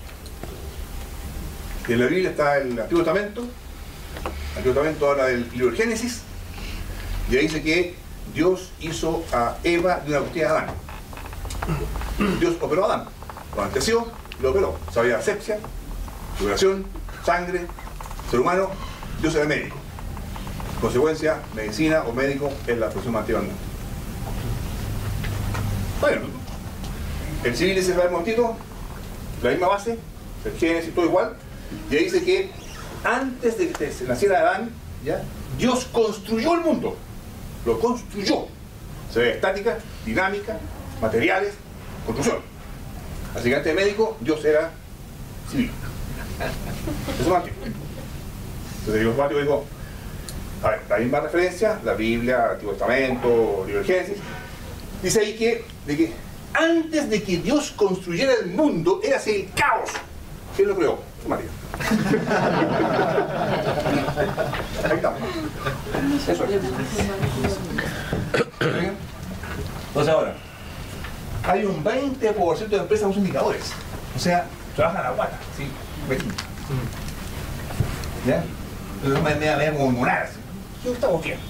En la Biblia está el Antiguo Testamento. El Antiguo Testamento habla del libro del Génesis, y ahí dice que Dios hizo a Eva de una costilla de Adán. Dios operó a Adán, lo anestesió, lo operó. Sabía asepsia, sudoración, sangre, ser humano. Dios era médico. Consecuencia, medicina o médico es la profesión más antigua del mundo. Bueno, el civil dice, un momentito, la misma base, el Génesis, todo igual, y ahí dice que antes de que se naciera Adán, ¿ya? Dios construyó el mundo, lo construyó. Se ve estática, dinámica, materiales, construcción. Así que antes de médico, Dios era civil. Eso es más antiguo. Entonces el informático dijo, a ver, la misma referencia, la Biblia, Antiguo Testamento, libro del Génesis, dice ahí que antes de que Dios construyera el mundo, era así el caos. ¿Quién lo creó? María. Ahí estamos. Eso es. Entonces ahora, hay un 20% de empresas que usan indicadores. O sea, trabajan a la guata, ¿sí? ¿Ya? Entonces me da como hormonal, así. Yo estamos bien.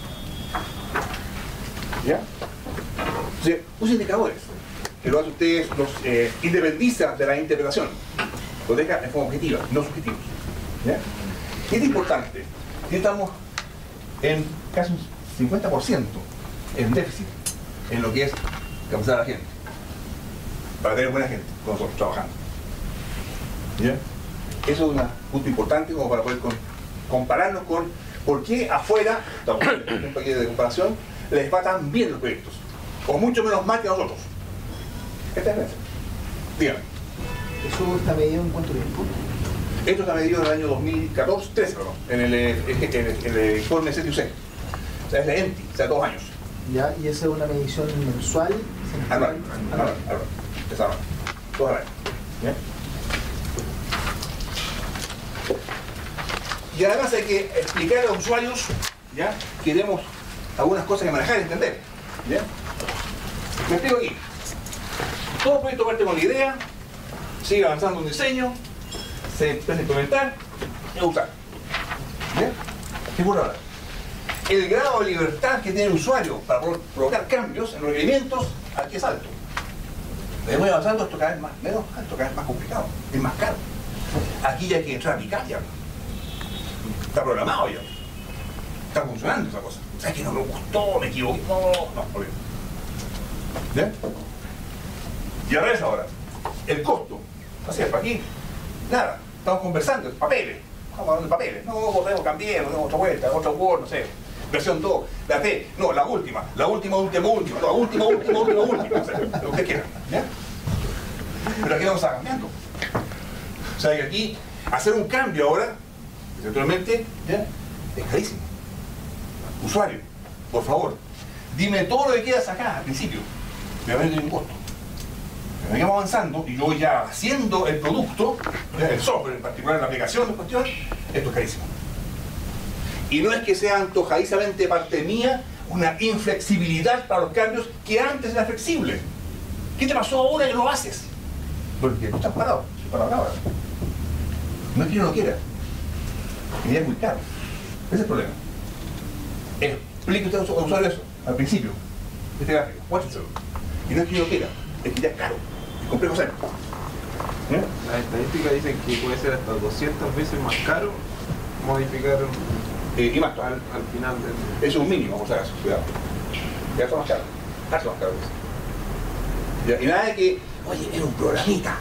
¿Ya? Entonces, usa indicadores. Que lo hacen ustedes, los independizan de la interpretación. Los deja en forma objetiva, no subjetivos. ¿Ya? ¿Qué es importante? Necesitamos en casi un 50% en déficit en lo que es capacitar a la gente, para tener buena gente con nosotros trabajando. ¿Ya? Eso es un punto importante como para poder compararnos con por qué afuera, estamos en un paquete de comparación, les va tan bien los proyectos, o mucho menos mal que a nosotros. Esta es la diferencia. Dígame. ¿Eso está medido en cuánto tiempo? Esto está medido en el año 2014, 13, perdón, en el informe CTUC. O sea, es la ENTI, o sea, 2 años. ¿Ya? ¿Y esa es una medición mensual? Anual. Es anual. 2 al año. ¿Ya? Y además hay que explicar a los usuarios, ¿ya?, que tenemos algunas cosas que manejar y entender. ¿Ya? Me explico aquí. Todo proyecto parte con la idea, sigue avanzando un diseño, se empieza a implementar y a usar. ¿Ya? Y por ahora, el grado de libertad que tiene el usuario para provocar cambios en los requerimientos, aquí es alto. Debemos ir avanzando, esto cada vez más menos alto, cada vez más complicado, es más caro. Aquí ya hay que entrar a picar ya. Está programado ya. Está funcionando esa cosa. O sea, que no me gustó, me equivoqué. No, olvídate. ¿Ya? Y al revés ahora, el costo. O sea, para aquí, nada. Estamos conversando, papeles. Estamos hablando de papeles. No, podemos cambiar, no otra vuelta, otra Word, no sé. Versión 2, la T, no, la última, no, la última, o sea, lo que usted quiera. ¿Ya? Pero aquí vamos a cambiando. O sea, que aquí, hacer un cambio ahora, eventualmente, ¿ya?, es carísimo. Usuario, por favor, dime todo lo que quieras acá al principio. Me va a venir un costo. Pero vayamos avanzando y yo ya haciendo el producto, el software en particular, la aplicación de cuestión, esto es carísimo. Y no es que sea antojadizamente parte mía una inflexibilidad para los cambios que antes era flexible. ¿Qué te pasó ahora que lo haces? Porque no estás parado, para ahora. No es que yo no quiera. Y ya es muy caro. Ese es el problema. Explique usted al usuario eso, al principio. Este gráfico, muéstrenselo. Y no es que yo quiera, es que ya es caro. Es complejo hacerlo. Las estadísticas dicen que puede ser hasta 200 veces más caro modificar Y más al final del... Eso es un mínimo, vamos a ver eso, cuidado. Ya son más caros. Más caros. Ya, y nada de que, oye, era un programita.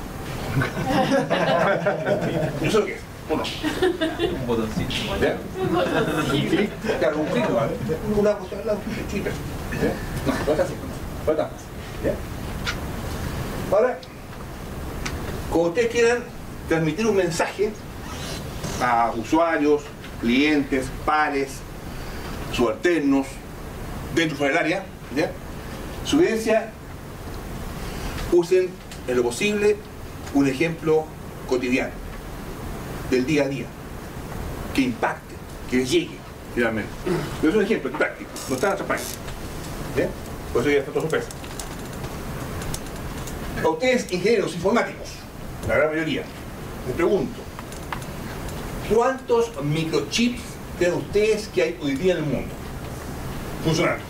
¿Eso lo que es? Uno. Un botoncito. ¿Ya? Un clic. Claro, un clic, ¿vale? Una cosa al lado, un clic. No es así. No es tan fácil. ¿Ya? Ahora, como ustedes quieran transmitir un mensaje a usuarios, clientes, pares, subalternos, dentro del área, ¿ya?, sugerencia, usen en lo posible un ejemplo cotidiano, del día a día, que impacte, que les llegue, finalmente. Pero es un ejemplo práctico, no está en nuestra página. ¿Ya? Por eso ya está toda sorpresa. A ustedes, ingenieros informáticos, la gran mayoría, les pregunto, ¿cuántos microchips creen ustedes que hay hoy día en el mundo funcionando?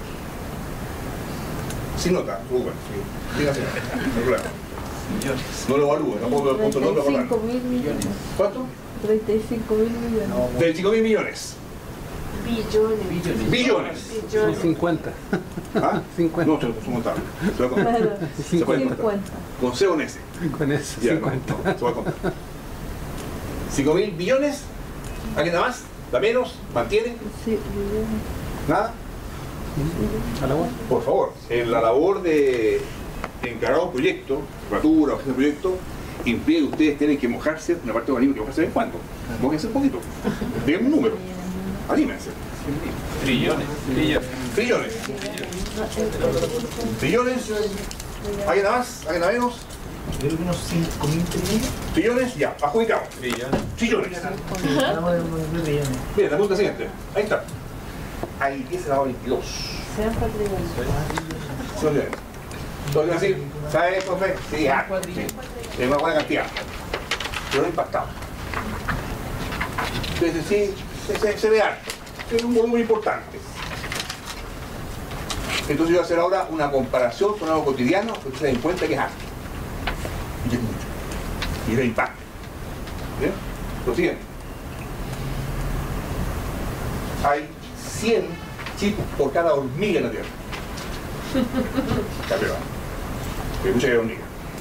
Sin nota, bueno, sí. Dígase, no hay problema. Millones. No lo evalúo, tampoco lo punto, no lo evalúo. 35.000 millones. ¿Cuánto? 35.000 millones. 35.000 millones. Billones. Billones. Son 50. ¿Ah? 50. No, se lo puso montar. Se va a contar. Claro. Se puede contar. 50. Con C o con S. Con eso, Ya, 50. no, se va a contar. 5.000 billones. ¿Alguien nada más? ¿Da menos? ¿Mantiene? Sí, billones. ¿Nada? ¿A la web? Por favor, en la labor de encargar un proyecto, jefatura o jefe de proyecto, implica que ustedes tienen que mojarse, una parte del organismo que mojarse de vez en cuando. Mójense un poquito. Digan un número. Anímense. Trillones. Trillones. Trillones. ¿Alguien nada más? ¿Alguien nada menos? Creo que unos 5.000 trillones. Trillones, ya, adjudicado. Trillones. Trillones. Hablamos de unos trillones. Bien, la pregunta siguiente. Ahí está. Ahí 10 elevado a 22. Sean patrimonio. Son millones. Entonces, así, ¿sabes, profe? Sí, sí. Es una buena cantidad. Pero no impactado. Entonces, sí, se ve alto. Es un volumen importante. Entonces, yo voy a hacer ahora una comparación con algo cotidiano, porque se den cuenta que es alto. Y que es mucho. Y de impacto. ¿Bien? Lo siguiente. Hay 100 chips por cada hormiga en la Tierra. Campeón. Hay mucha hormiga.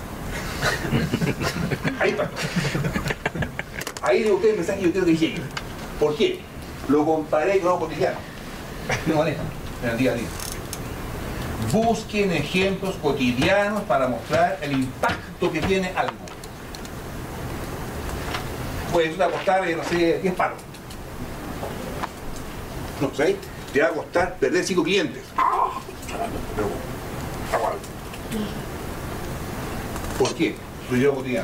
Ahí está. Ahí de ustedes el mensaje que yo quiero que llegue. ¿Por qué? Lo comparé con algo cotidiano. ¿Qué manejan en el día a día? Busquen ejemplos cotidianos para mostrar el impacto que tiene algo. Puede costar, no sé, 10 palos. No sé, te va a costar perder 5 clientes. Pero, aguardo. ¿Por qué? Lo llevo cotidiano.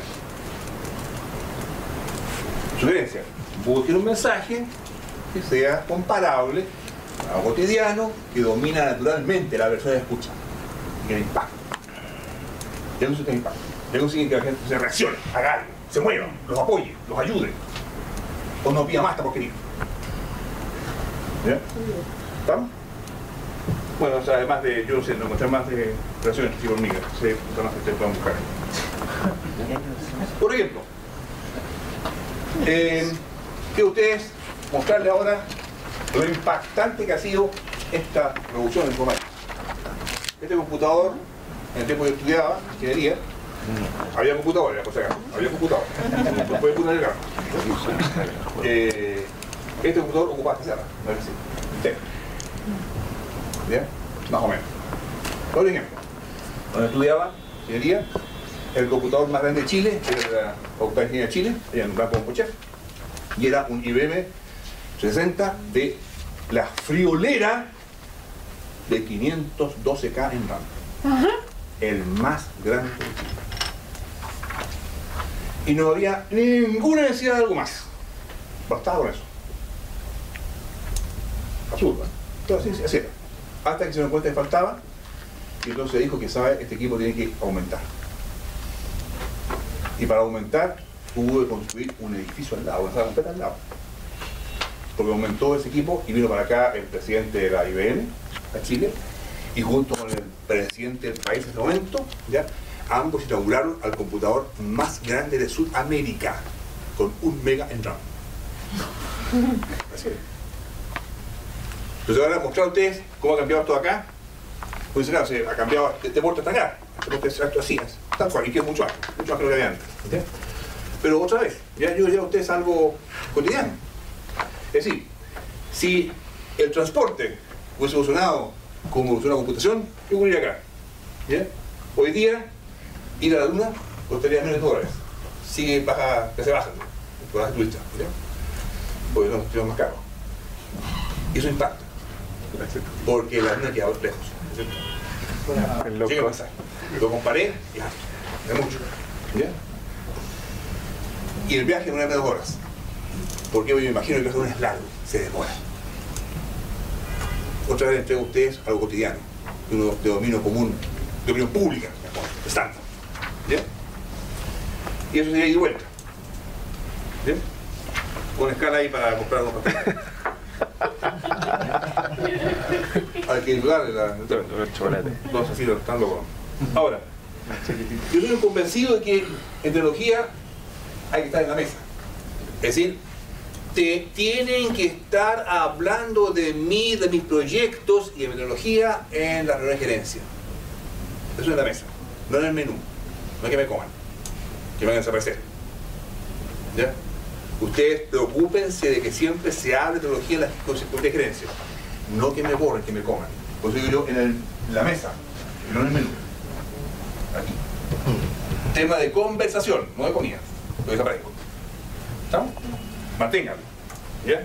Sugerencia, busquen un mensaje que sea comparable a algo cotidiano, que domina naturalmente la persona que escucha y el impacto. Ya no se tiene impacto. Ya consiguen que la gente se reaccione, haga algo, se mueva, los apoye, los ayude. O no pida más esta porquería. ¿Ya? ¿Estamos? Bueno, o sea, además de, yo no sé, no encontrar más de relaciones tipo hormigas, sé más que ustedes puedan buscar. Por ejemplo, que ustedes mostrarles ahora lo impactante que ha sido esta revolución informática. Este computador, en el tiempo que yo estudiaba ingeniería, había computadores, había computadores. No puede poner el carro. Este computador ocupaba esta sala, no es así. ¿Bien? Más o menos. Por ejemplo, cuando estudiaba ingeniería, el computador más grande de Chile era la Facultad de Ingeniería de Chile, en Banco Pompochef, y era un IBM 60 de la friolera de 512K en RAM. El más grande de Chile. Y no había ninguna necesidad de algo más. Bastaba con eso. Absurdo, ¿eh? Entonces, así era. Hasta que se dio cuenta que faltaba, y entonces dijo que sabe, este equipo tiene que aumentar. Y para aumentar, hubo que construir un edificio al lado, una sala completa al lado. Porque aumentó ese equipo y vino para acá el presidente de la IBM, a Chile, y junto con el presidente del país en ese momento, ¿ya? Ambos inauguraron al computador más grande de Sudamérica, con 1 mega en RAM. Así es. Entonces ahora mostrar a ustedes cómo ha cambiado todo acá. Pues claro, se ha cambiado de puerta hasta acá. Este puerta es alto así, tal cual, y que es mucho más que lo que había antes. ¿Entiendes? Pero otra vez, ya yo llevo a ustedes algo cotidiano. Es decir, si el transporte hubiese evolucionado como evoluciona la computación, ¿qué ocurriría acá? ¿Ya? Hoy día, ir a la luna costaría menos de $. Sigue baja, que se baja, baja turista, ¿ya? Porque no es más caro. Y eso impacta. Porque la luna queda lejos. Llega a pasar. Lo comparé, ya, es mucho. ¿Ya? Y el viaje no era de 2 horas. Porque yo me imagino que el viaje no es largo, se demora. Otra vez entrego a ustedes algo cotidiano, de dominio común, de opinión pública, estándar. ¿Ya? Y eso sería ida y vuelta. ¿Ya? Con escala ahí para comprar unos papeles. Hay que ayudarle el chocolate. Todos así lo están locos. Ahora, yo soy convencido de que en tecnología hay que estar en la mesa. Es decir, te tienen que estar hablando de mí, de mis proyectos y de mi tecnología en la reunión de gerencia. Eso es en la mesa, no en el menú. No es que me coman, que me hagan desaparecer. ¿Ya? Ustedes preocúpense de que siempre se hable de tecnología en la de gerencia. No que me borren, que me coman. Por eso digo yo en la mesa, no en el menú. Aquí. Tema de conversación, no de comida. Lo desaparezco. ¿Estamos? Manténganlo. ¿Ya?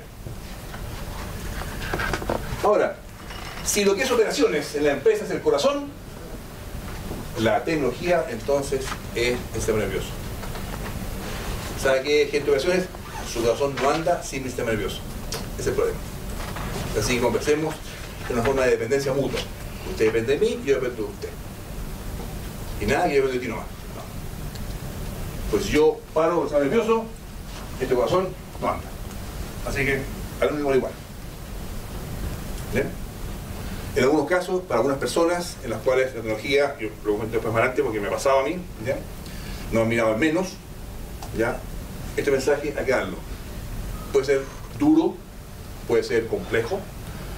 Ahora, si lo que es operaciones en la empresa es el corazón, la tecnología entonces es el sistema nervioso. ¿Sabe qué, gente de operaciones? Su corazón no anda sin mi sistema nervioso. Ese es el problema. Así que conversemos de una forma de dependencia mutua. Usted depende de mí, yo dependo de usted. Y nada que yo dependo de ti nomás. No. Pues yo paro el sistema nervioso, este corazón no anda. Así que al único igual. ¿Bien? En algunos casos, para algunas personas en las cuales la tecnología, yo lo comento después más adelante porque me pasaba a mí, ¿ya? No miraban menos, ¿ya? Este mensaje hay que darlo. Puede ser duro, puede ser complejo,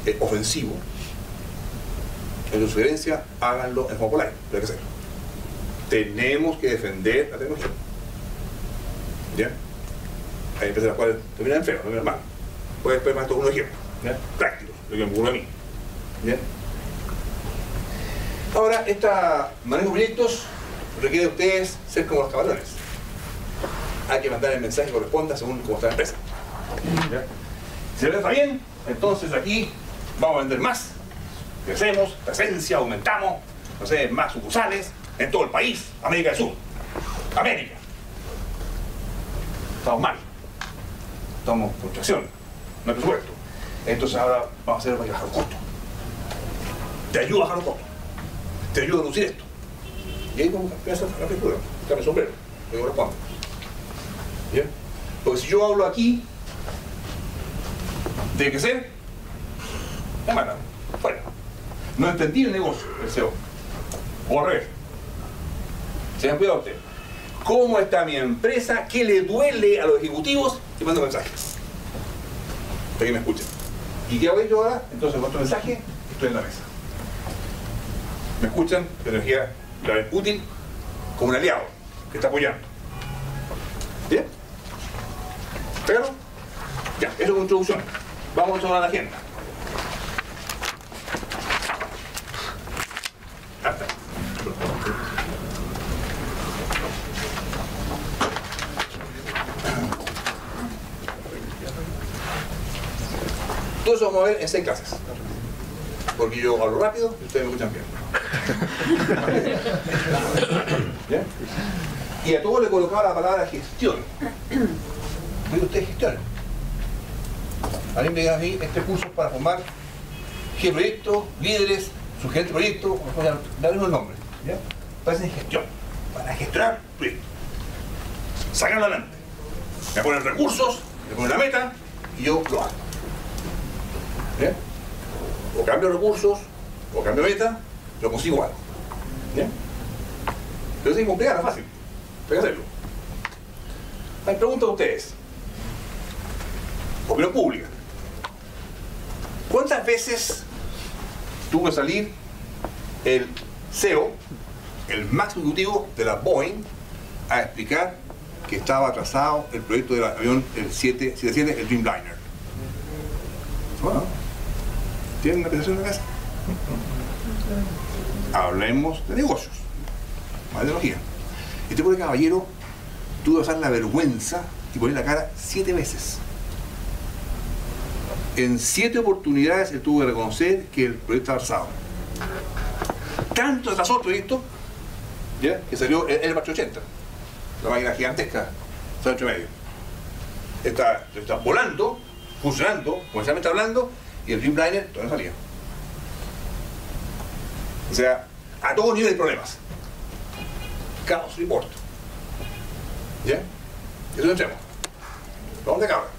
ofensivo, en su sugerencia, háganlo en forma polite, pero hay que hacerlo. Tenemos que defender la tecnología. ¿Ya? Hay empresas las cuales terminan feo, terminan mal. Puede después más todo un ejemplo, ¿ya? Práctico, lo que me ocurre a mí. ¿Ya? Ahora, esta manejo de proyectos requiere de ustedes ser como los caballones. Hay que mandar el mensaje que corresponda según cómo está la empresa. ¿Ya? Si les va bien, entonces aquí vamos a vender más, crecemos, presencia, aumentamos, no sé, más sucursales en todo el país, América del Sur, América. Estamos mal, estamos en contracción, no hay presupuesto. Entonces ahora vamos a hacer para bajar los costos. Te ayuda a bajar los costos, te ayuda a reducir esto. Y ahí vamos a hacer la pintura, cambia el sombrero, que corresponde. ¿Bien? Porque si yo hablo aquí de crecer, me matan, fuera. No entendí el negocio, el CEO. O al revés. Se me cuidado usted. ¿Cómo está mi empresa? ¿Qué le duele a los ejecutivos? Y mando un mensaje. Para que me escuchen. ¿Y qué hago yo ahora? Entonces, con otro mensaje, estoy en la mesa. Me escuchan, la energía la ven útil como un aliado que está apoyando. ¿Bien? Pero, ya, eso es una introducción. Vamos a la agenda. Hasta. Todo eso vamos a ver en 6 clases. Porque yo hablo rápido y ustedes me escuchan bien. ¿Ya? Y a todos le colocaba la palabra gestión. Pero ustedes gestionen. A mí me digan así, este curso es para formar jefe de proyecto, líderes, sugerentes de proyecto, darle un nombre. ¿Ya? Parece gestión. Para gestionar proyectos. Sacarlo adelante. Me ponen recursos, me ponen la meta y yo lo hago. ¿Ya? O cambio recursos, o cambio meta, lo consigo algo. ¿Ya? Pero es complicado, no es fácil. Hay que hacerlo. Hay preguntas a ustedes. Opinión pública. ¿Cuántas veces tuvo que salir el CEO, el máximo ejecutivo de la Boeing, a explicar que estaba atrasado el proyecto del avión, el 777, el Dreamliner? Bueno, ¿tienen una presentación en la casa? Hablemos de negocios, más de tecnología. Este pobre caballero tuvo que pasar la vergüenza y poner la cara 7 veces. En 7 oportunidades él tuvo que reconocer que el proyecto estaba atrasado. Tanto atrasó el proyecto, ¿ya?, que salió el Airbus 80, la máquina gigantesca, 8,5. Está volando, funcionando, comercialmente hablando, y el Dreamliner todavía no salía. O sea, a todos niveles de problemas. Caos report. ¿Ya? Eso lo entremos. Vamos de cabra.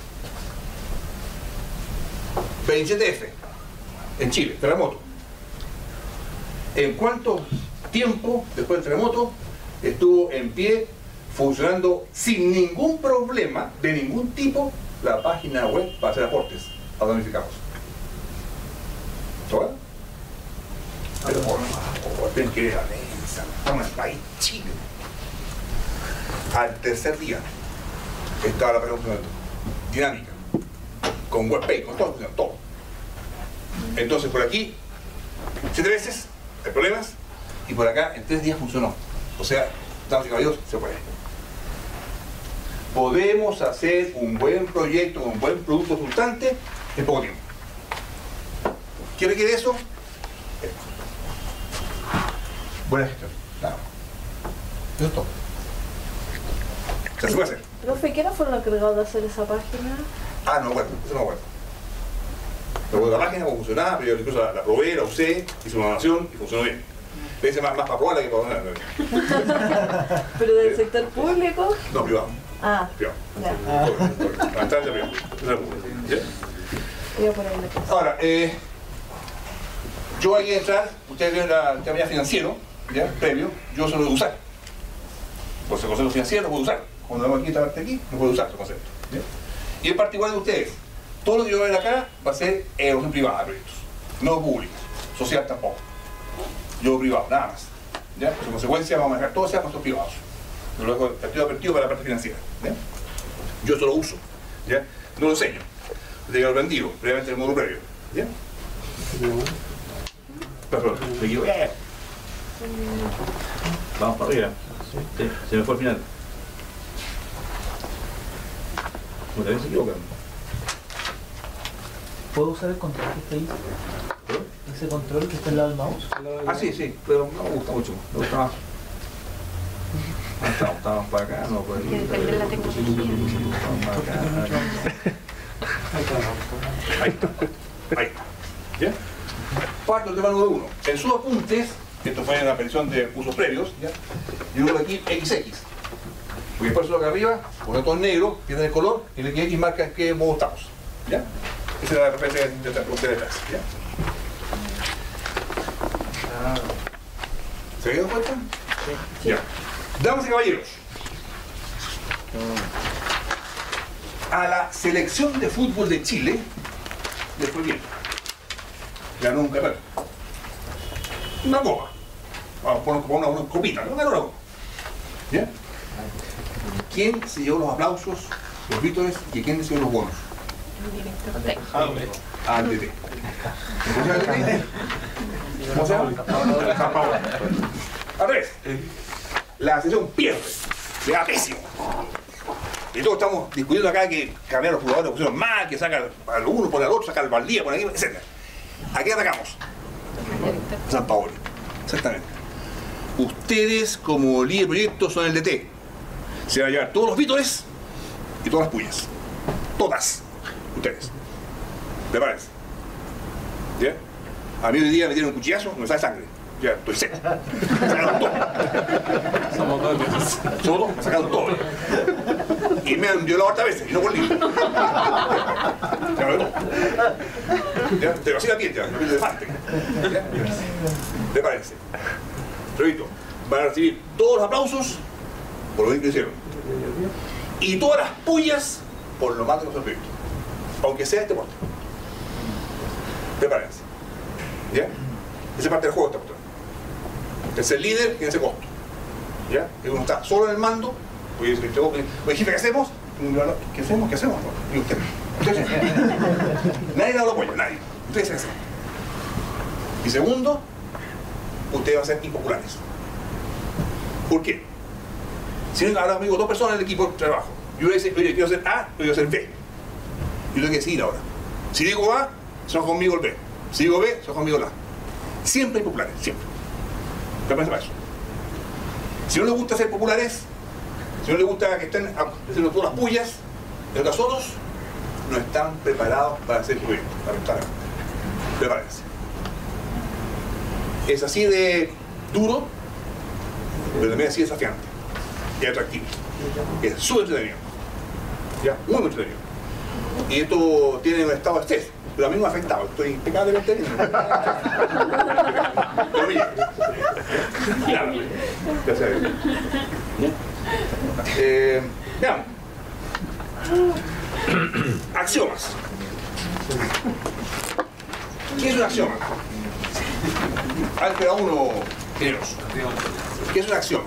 27F en Chile, terremoto. ¿En cuánto tiempo después del terremoto estuvo en pie, funcionando sin ningún problema de ningún tipo la página web para hacer aportes a damnificados? ¿Todo? Pero ven que era densa, estamos en el país Chile. Al tercer día estaba la página funcionando, dinámica, con webpage, con todo, todo. Entonces por aquí 7 veces hay problemas y por acá en 3 días funcionó. O sea, damas y caballeros, se puede. Podemos hacer un buen proyecto, un buen producto resultante en poco tiempo. ¿Qué requiere eso? Buena gestión. Nada. Eso es todo. O sea, se puede hacer. Profe, ¿quiénes fueron los encargados de hacer esa página? Ah, no me acuerdo, eso no me acuerdo. Me acuerdo la página, cómo funcionaba, pero yo incluso la probé, la usé, hice una evaluación y funcionó bien. Me dice más para probarla que para ganar. ¿Pero del sector público? No, privado. Ah, Privado. ya. Bastante privado. ¿Ya? Voy a poner la cosa. Ahora, yo ahí entrar, ustedes ven el tema financiero, ¿ya? Previo, yo se lo voy a usar. Pues el concepto financiero lo puedo usar. Cuando vamos aquí, esta parte aquí, lo puedo usar, el concepto. ¿Ya? Y en particular de ustedes, Todo lo que yo voy a ver acá va a ser evaluación privada de proyectos, no pública, social tampoco. Yo privado, nada más. ¿Ya? Por consecuencia vamos a manejar todos esos privados. Lo dejo partido para la parte financiera. ¿Ya? Yo eso lo uso. ¿Ya? No lo enseño. Desde que lo aprendí, previamente en el módulo previo. ¿Ya? Perdón, me equivoqué. Vamos para arriba. Sí, se me fue al final. Como también se equivocan. ¿Puedo usar el control que está ahí? Ese control que está al lado del mouse. Ah, sí, sí, pero no me gusta mucho. Me gusta más. Estamos para acá, no por Que ahí. depende de la tecnología. Estamos para acá. Ahí está. Ahí está. ¿Ya? Parto del tema número 1. En sus apuntes, esto fue en la petición de cursos previos, ¿ya? Yo digo aquí XX. Porque después lo acá arriba, porque todo es negro, pierde el color, y el X marca en qué modo estamos. ¿Ya? Esa es la referencia de detrás. ¿Ya? ¿Se dieron cuenta? Sí. Ya. Damas y caballeros, a la selección de fútbol de Chile le fue bien. Ganó un campeonato. Una copa. Vamos a poner una copita, ¿no? Ganó una copa. ¿Ya? ¿Quién se llevó los aplausos, los vítores y quién recibió los bonos? El director técnico. Al DT. ¿Cómo se llama? San Paolo. Al revés. La selección pierde. Le da pésimo. Y todos estamos discutiendo acá que cambiar los jugadores pusieron mal, que saca al uno por el otro, saca al Valdía por aquí, etc. ¿A qué atacamos? San Paolo. Exactamente. Ustedes, como líder de proyecto, son el DT. Se van a llevar todos los vítores y todas las puñas. Todas. Ustedes. Prepárense. ¿Ya? A mí hoy día me dieron un cuchillazo, me sale sangre. Ya, estoy seco. Me sacaron todo. Somos dos. Todo, me sacaron todo. Y me han violado hartas veces, y no por libre. Ya, me todo. Ya, pero así la piel, ya, la piel de elefante. ¿Ya? Prepárense. Repito, van a recibir todos los aplausos por lo bien que hicieron. Y todas las pullas por lo mal que nos han proyecto. Aunque sea este puesto. Prepárense. ¿Ya? Esa es parte del juego, esta cuestión. El ser líder tiene ese costo. ¿Ya? Que uno está solo en el mando, pues dice, oye, jefe, ¿qué hacemos? ¿Qué hacemos? ¿Qué hacemos? Y usted. Nadie le da apoyo, nadie. Ustedes se hacen. Y segundo, ustedes van a ser impopulares. ¿Por qué? Si ahora me digo dos personas en el equipo de trabajo, yo le digo, oye, quiero hacer A, yo quiero hacer B. Yo tengo que decidir ahora. Si digo A, son conmigo el B. Si digo B, son conmigo el A. Siempre impopulares, siempre. Prepárense para eso. Si no les gusta ser populares, si no les gusta que estén haciendo todas las pullas, en otros solos, no están preparados para hacer proyectos, lamentablemente. Prepárense. Es así de duro, pero también así desafiante y atractivo. Es súper entretenido. ¿Ya? Muy entretenido. Y esto tiene un estado de estrés, pero a mí no me ha afectado. Estoy impecablemente bien. Pero mira. Claro. Gracias a Dios. Veamos. Axiomas. ¿Qué es un axioma? A ver, pero uno generoso. ¿Qué es un axioma?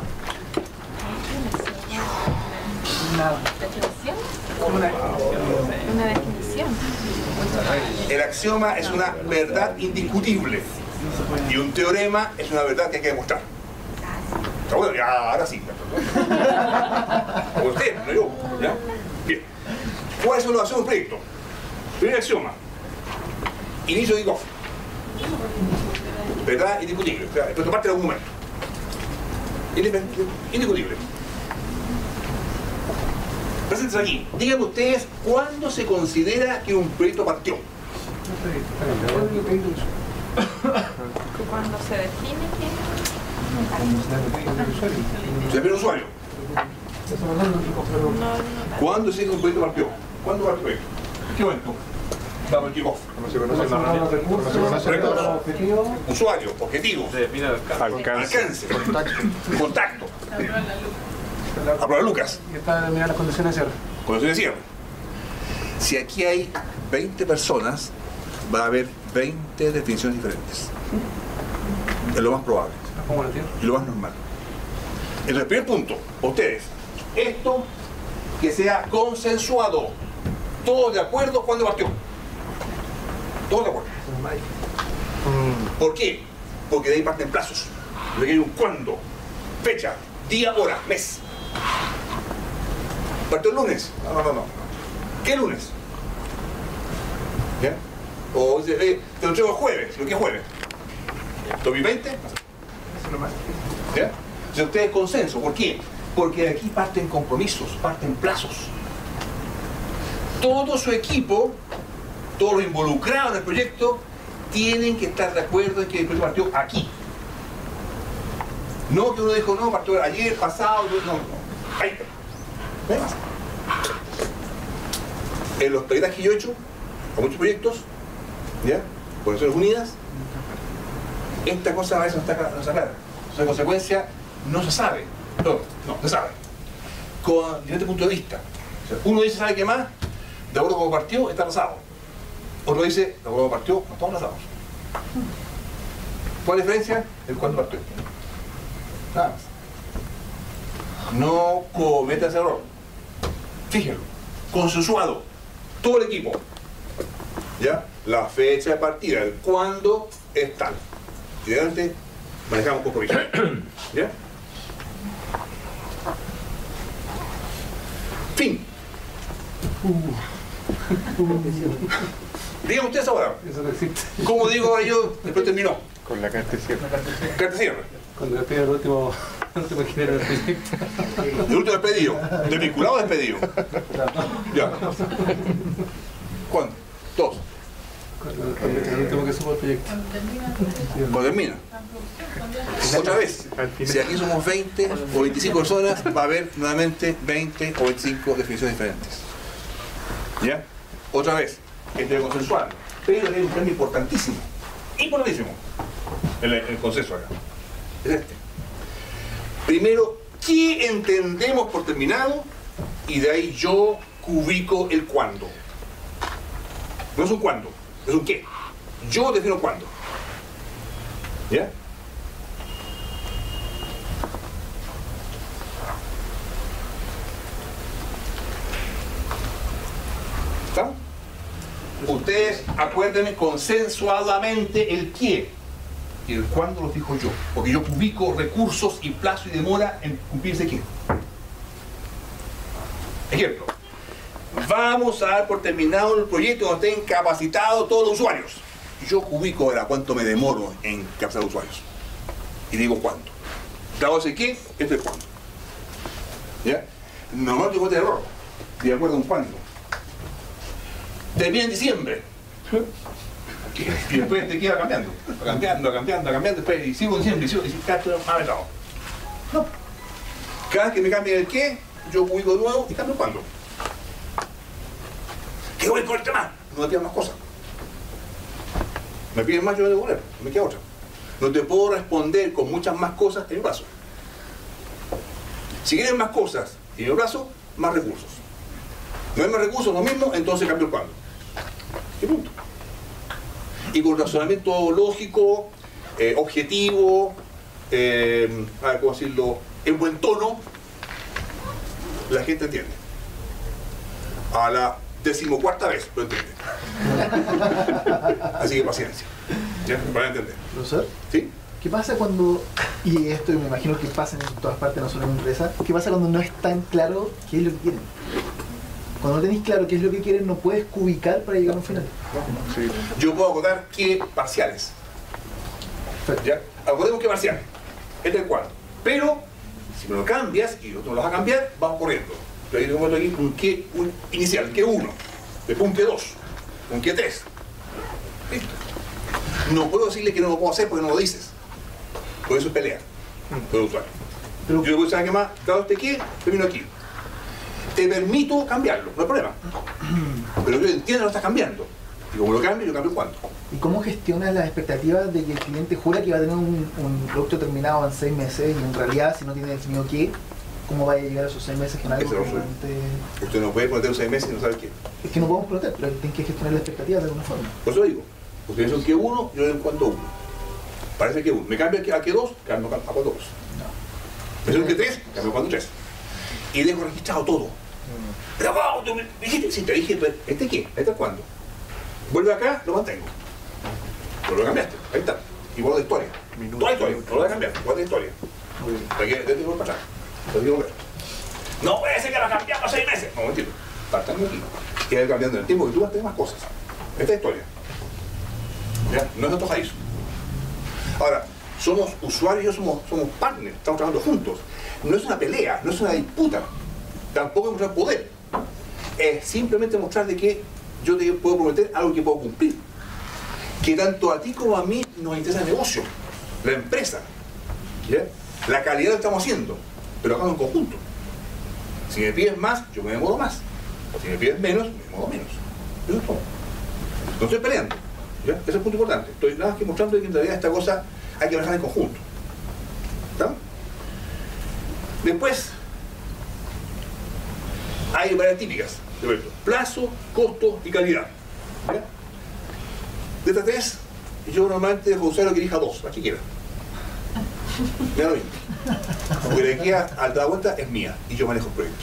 ¿Definición? Una definición. El axioma es una verdad indiscutible y un teorema es una verdad que hay que demostrar. Está bueno, ya, ahora sí. O usted, no yo. ¿Ya? Bien. ¿Cuál es la evaluación de un proyecto? Primer axioma. Inicio de kickoff. Verdad indiscutible. O sea, esto parte de algún momento. Indiscutible. Presentes aquí. Díganme ustedes cuándo se considera que un proyecto partió. Cuando se define que Se ve el usuario. no. ¿Cuándo se dice que un proyecto partió? ¿Cuándo partió el proyecto? ¿Qué momento? Damos el kickoff. Objetivo. Usuario, objetivo, Se define el alcance. Alcance. alcance, contacto. Aprobar Lucas. Y está determinar las condiciones de cierre. Condiciones de cierre. Si aquí hay 20 personas, va a haber 20 definiciones diferentes. Es lo más probable. ¿Cómo la Tierra? Y lo más normal. Entonces, el primer punto, ustedes, esto que sea consensuado, todos de acuerdo cuando partió. Todos de acuerdo. ¿Por qué? Porque de ahí parten plazos. De ahí un cuándo, fecha, día, hora, mes. ¿Partió el lunes? No. ¿Qué lunes? ¿Ya? O dice, te lo entrego el jueves. ¿Pero qué jueves? ¿2020? ¿Ya? Si ustedes consenso, ¿por qué? Porque de aquí parten compromisos, parten plazos. Todo su equipo, todos los involucrados en el proyecto, tienen que estar de acuerdo en que el proyecto partió aquí. No que uno dijo, no, partió ayer, pasado, no. Ahí está. ¿Ves? En los proyectos que yo he hecho, con muchos proyectos, ¿ya? Por Naciones Unidas, esta cosa a veces no está clara. En consecuencia, no se sabe. No se sabe. Desde este punto de vista. O sea, uno dice, ¿sabe qué más? De acuerdo como partió, está atrasado. Otro dice, de acuerdo como partió, no estamos atrasados. ¿Cuál es la diferencia? El cuándo partió. Nada más. No cometa ese error. Fíjenlo. Consensuado. Todo el equipo. ¿Ya? La fecha de partida, el cuándo es tal. Y de adelante manejamos compromiso. ¿Ya? Fin. Digan ustedes ahora. Eso no existe. ¿Cómo digo ahora yo? Después terminó. Con la carta de cierre. Carta de cierre. Cuando despide el último ingeniero del proyecto. El último despedido. Desvinculado o despedido. Ya. ¿Cuándo? Dos. El último que supo el proyecto. Cuando termina. Otra vez. Si aquí somos 20 o 25 personas, va a haber nuevamente 20 o 25 definiciones diferentes. ¿Ya? Otra vez. Esto es consensual. Pero hay un cambio importantísimo. Importantísimo. El consenso acá. Es este. Primero, ¿qué entendemos por terminado? Y de ahí yo ubico el cuándo. No es un cuándo, es un qué. Yo defino cuándo. ¿Ya? ¿Está? Ustedes acuérdense consensuadamente el qué y el cuándo lo fijo yo, porque yo ubico recursos y plazo y demora en cumplirse qué. Ejemplo, vamos a dar por terminado el proyecto cuando estén capacitados todos los usuarios. Yo ubico ahora cuánto me demoro en capacitar usuarios y digo cuánto. Dado ese qué, esto es cuándo. ¿Ya? Normalmente comete error, de acuerdo con cuándo. Termina en diciembre. Y después te queda cambiando, después y sigo en diciembre, y sigo más vetado. No. Cada vez que me cambie el qué, yo ubico de nuevo y cambio el cuándo. ¿Qué voy a correr más? No me pidan más cosas. Me piden más, yo me debo poner, no me queda otra. No te puedo responder con muchas más cosas en mi brazo. Si quieren más cosas en mi brazo, más recursos. No hay más recursos, lo mismo, entonces cambio el cuándo. ¿Qué punto? Y con razonamiento lógico, objetivo, a ver cómo decirlo, en buen tono, la gente entiende. A la 14ª vez lo entiende. Así que paciencia. ¿Ya? Para entender. Profesor, ¿Sí? ¿qué pasa cuando, y esto me imagino que pasa en todas partes, no solo en empresas, qué pasa cuando no es tan claro qué es lo que quieren? Cuando no tenéis claro qué es lo que quieren, no puedes cubicar para llegar a un final. Sí. Yo puedo acotar qué parciales. ¿Ya? Acotemos qué parciales. Este es el cuadro. Pero, si me lo cambias y otro lo vas a cambiar, vamos corriendo. Yo ahí tengo aquí un qué inicial, qué 1, después un qué 2, un qué 3. Listo. No puedo decirle que no lo puedo hacer porque no lo dices. Por eso es pelear con el usuario. Pero yo le voy a saber qué más, dado este qué, termino aquí. Te permito cambiarlo, no hay problema. Pero yo entiendo que lo estás cambiando. Y como lo cambio, yo cambio cuánto. ¿Y cómo gestionas las expectativas de que el cliente jura que va a tener un producto terminado en 6 meses y en realidad, si no tiene definido qué, ¿Cómo vaya a llegar a esos 6 meses con algo Ese que no soy. realmente... Usted no puede prometer 6 meses y no sabe qué. Es que no podemos prometer, pero tienen que gestionar las expectativas de alguna forma. Por eso digo, ustedes son que uno, yo en cuanto uno. Parece que uno. Me cambio a que dos, cambio a cuando dos. Me son que tres, cambio a cuando tres. Y dejo registrado todo. Pero wow, tú me dijiste, sí, te dije, pero ¿este qué? ¿Este cuándo? Vuelve acá, lo mantengo. Pero lo cambiaste, ahí está. Igual de historia. Toda historia, no lo voy a cambiar, igual de historia. Hay que volver para atrás. Lo digo ver. No puede ser que lo cambiamos 6 meses. No, mentira. Partamos aquí. Que va cambiando en el tiempo que tú vas a tener más cosas. Esta es historia. ¿Ya? No es antojadizo. Ahora, somos usuarios, somos partners, estamos trabajando juntos. No es una pelea, no es una disputa. Tampoco es mostrar poder. Es simplemente mostrar de que yo te puedo prometer algo que puedo cumplir. Que tanto a ti como a mí nos interesa el negocio, la empresa, ¿ya? La calidad lo estamos haciendo, pero hagamos en conjunto. Si me pides más, yo me demoro más. Si me pides menos, me demoro menos. Eso es todo. No estoy peleando. ¿Ya? Ese es el punto importante. Estoy nada más que mostrando que en realidad esta cosa hay que manejar en conjunto. ¿Está? Después, hay varias típicas de esto: plazo, costo y calidad. ¿Ya? De estas tres, yo normalmente dejo usar lo que elija 2, la que quiera. Me da lo mismo. Porque la que al dar vuelta es mía y yo manejo el proyecto.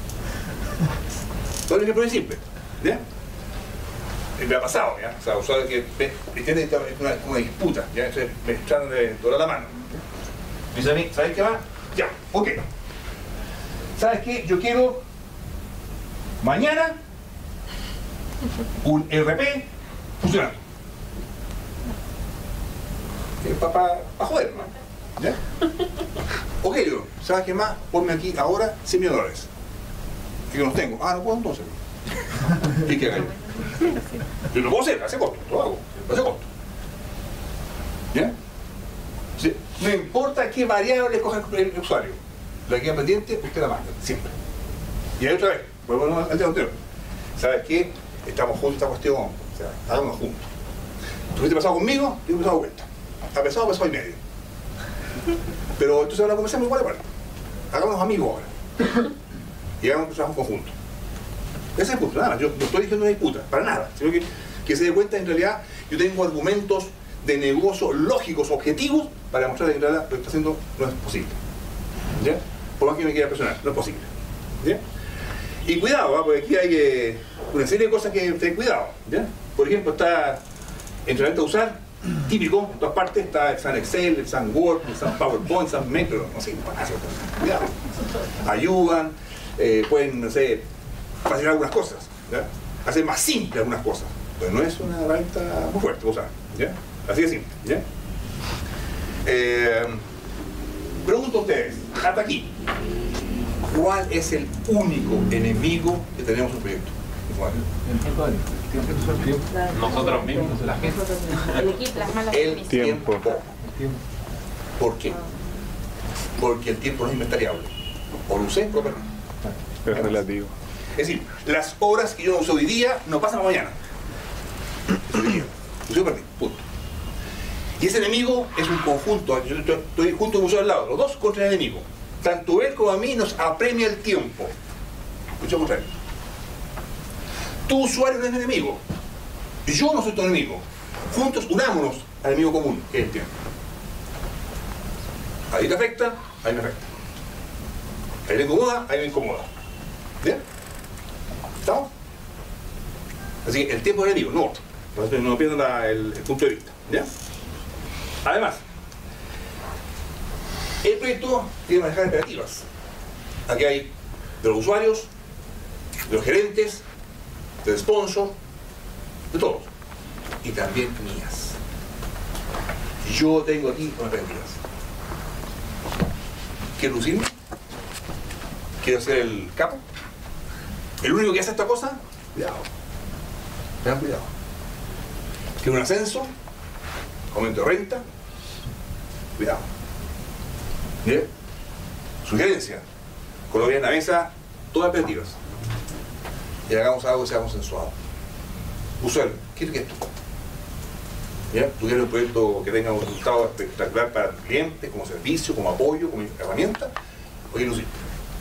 Todo el ejemplo es simple. ¿Ya? Me ha pasado, ¿ya? O sea, usuario que entiende que es una disputa, ¿ya? Entonces me están de doblar la mano. Dice a mí, ¿sabes qué va? Ya, ok. ¿Sabes qué? Yo quiero mañana un RP funcionando. Para joder, ¿no? ¿Ya? Ok, digo, ¿sabes qué más? Ponme aquí ahora $100 millones. Que yo los tengo. Ah, no puedo entonces. ¿Y qué hago? Yo lo puedo hacer, hace costo, lo hago, hace costo. ¿Ya? Sí. No importa qué variable coja el usuario, la que queda pendiente, usted la manda, siempre. Y ahí otra vez, vuelvo al tema anterior. ¿Sabes qué? Estamos juntos en esta cuestión, o sea, hagámonos juntos. Tú te pasado conmigo, yo me he pasado vuelta. Ha pesado y medio. Pero entonces ahora conversamos igual de parte. Hagámonos amigos ahora. Y hagamos un trabajo conjunto. Ese es el punto, nada más. Yo no estoy diciendo una disputa, para nada. Sino que se dé cuenta en realidad yo tengo argumentos de negocio lógicos, objetivos, para demostrar que en realidad lo que está haciendo no es posible. ¿Ya? Por más que me quiera presionar, no es posible. ¿Ya? Y cuidado, ¿eh? Porque aquí hay una serie de cosas que tener cuidado. ¿Ya? Por ejemplo, está entrenamiento a usar, típico, en todas partes, está en Excel, en Word, en PowerPoint, en Metro, no sé, cuidado. Ayudan, pueden, no sé, facilitar algunas cosas, ¿ya? Hacer más simple algunas cosas, pero no es una herramienta muy fuerte, usar, ¿ya? Así de simple, ¿ya? Pregunto a ustedes, hasta aquí, ¿cuál es el único enemigo que tenemos en un proyecto? Nosotros mismos, la gente. El equipo, las malas El definiciones. tiempo. ¿Por qué? Porque el tiempo no es inventariable. O lo usé o lo perdí. Es relativo. Es decir, las horas que yo uso hoy día no pasan a mañana. Eso hoy día. Yo perdí, punto. Y ese enemigo es un conjunto. Yo estoy junto con un usuario al lado, los dos contra el enemigo. Tanto él como a mí nos apremia el tiempo. Escucha contrario. Tu usuario no es mi enemigo. Yo no soy tu enemigo. Juntos unámonos al enemigo común, que es el tiempo. Ahí te afecta, ahí me afecta. Ahí te incomoda, ahí me incomoda. ¿Bien? ¿Estamos? Así que el tiempo es enemigo, no otro. Entonces no pierdan el punto de vista. ¿Ya? Además, el proyecto tiene que manejar expectativas. Aquí hay de los usuarios, de los gerentes, del sponsor, de todos. Y también mías. Yo tengo aquí unas expectativas. ¿Quiero lucirme? ¿Quiero ser el capo? ¿El único que hace esta cosa? Cuidado. Tengan cuidado. ¿Quiero un ascenso? ¿Aumento de renta? Cuidado. ¿Bien? Sugerencia. Coloquen en la mesa todas las expectativas. Y hagamos algo que sea consensuado. Usuario, ¿qué es esto? ¿Ya? Tú quieres un proyecto que tenga un resultado espectacular para el cliente, como servicio, como apoyo, como herramienta, o quiero lucir.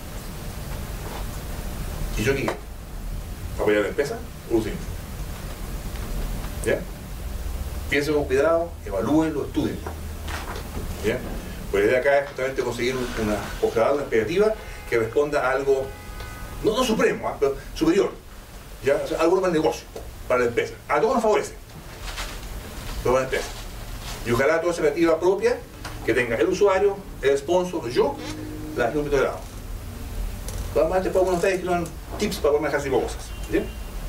¿Y yo qué quiero? ¿Apoyar la empresa o lucirme? ¿Ya? Piensen con cuidado, evalúenlo, estudien. ¿Ya? Pues la idea acá es justamente conseguir una posgrado, una expectativa que responda a algo, no supremo, pero superior. ¿Ya? O sea, algo para el negocio, para la empresa. A todos nos favorece, pero para la empresa. Y ojalá toda esa expectativa propia que tenga el usuario, el sponsor, yo, la gente de grado. Además, te pongo unos detalles que son tips para poder manejar cinco cosas. ¿Bien?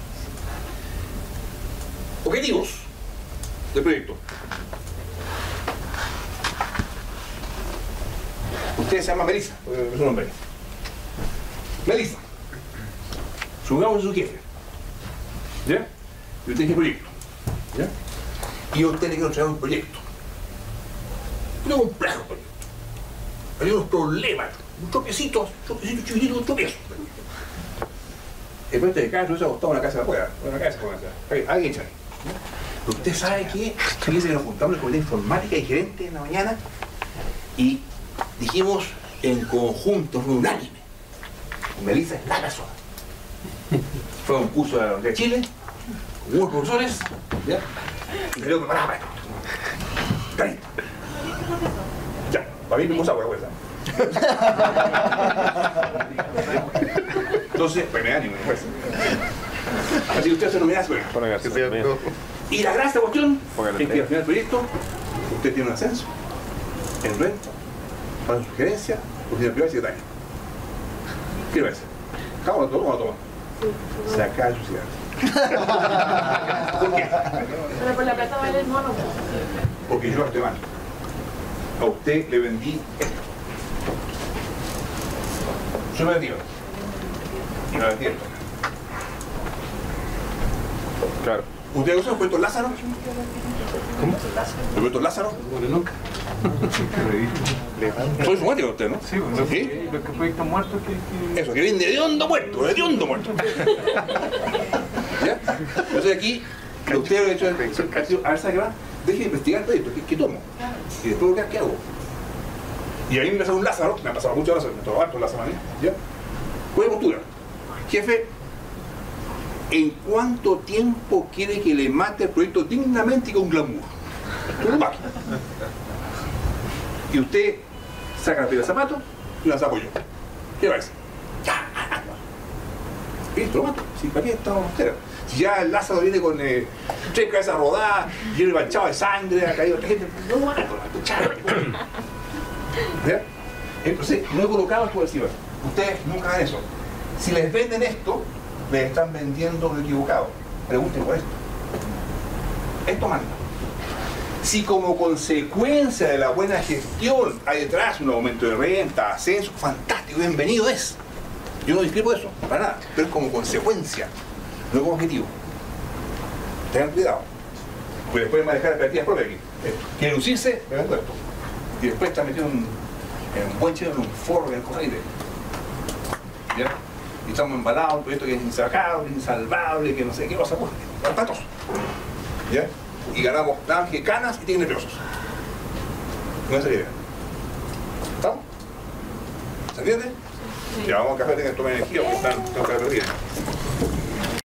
Objetivos del proyecto. Usted se llama Melissa, es su nombre. Melissa. Supongamos que es su jefe. ¿Ya? Y usted tiene proyecto. ¿Ya? Y usted le quiere entregar un proyecto. No es un complejo proyecto. Hay unos problemas, un tropiecito chiquitito, un tropiezo. Después de cada se ha acostado en una casa de afuera, en una casa con alguien echa. Pero usted sabe que, fíjese que nos juntamos en el comité de informática y gerente en la mañana y dijimos en conjunto, fue unánime. Melissa es la persona. Fue a un curso de la Universidad de Chile, con unos profesores, ¿ya? Y salió preparada para esto. Carita. Ya, para mí me gusta agua, entonces, pues me da ánimo, pues. Así que usted se nomina su y la gracia de esta cuestión es que al final del proyecto usted tiene un ascenso en renta, para sugerencia, oficina privada y secretaria. ¿Qué le parece? ¿Cómo lo toma? Se acaba de suicidar. ¿Por qué? Pero por la plata vale el mono. Porque yo actué mal. A usted le vendí esto. Yo me vendí. Y me vendí esto. Claro. ¿Usted conoce el proyecto Lázaro? ¿Cómo? ¿El proyecto Lázaro? Bueno, nunca. Soy informático usted, ¿no? Sí, bueno, ¿Sí? los que proyectos muertos que... Eso, que viene de hondo muerto, de hondo muerto. ¿Ya? Entonces aquí, usted ha hecho a ver, ¿sabe qué va? Deje de investigar el proyecto, ¿qué tomo? Y después, ¿qué hago? Y ahí me sale un Lázaro, me ha pasado mucho Lázaro, me tocó harto Lázaro a mí, ¿ya? ¿Cuál es la postura? Jefe, ¿en cuánto tiempo quiere que le mate el proyecto dignamente y con glamour? Con un máquina. Y usted saca la piedra de zapato y la saco yo. ¿Qué va a decir? Ya, listo, lo mato. Si para qué estamos enteros. Si ya el Lázaro viene con 3 cabezas rodadas, lleno manchado de sangre, ha caído otra gente, no lo mato, ¿ya? Entonces, no he colocado el coercivo. Ustedes nunca hagan eso. Si les venden esto, les están vendiendo lo equivocado. Pregunten por esto. Esto manda. Si como consecuencia de la buena gestión hay detrás un aumento de renta, ascenso, fantástico, bienvenido es. Yo no discrepo de eso, para nada, pero es como consecuencia, no como objetivo. Tengan cuidado, porque después manejar expectativas propias aquí. Quieren lucirse, me vendo esto. Y después está metido en un buen chino, en un forro, en el correire. ¿Ya? Y estamos embalados, un proyecto que es insacable, insalvable, que no sé qué cosa, pues, espantoso. ¿Ya? Y ganamos nada más que canas y tienen nerviosos. No es la idea. ¿Estamos? ¿Se entiende? Sí. Ya vamos a café, tengan que tomar energía porque están, tengo que perder.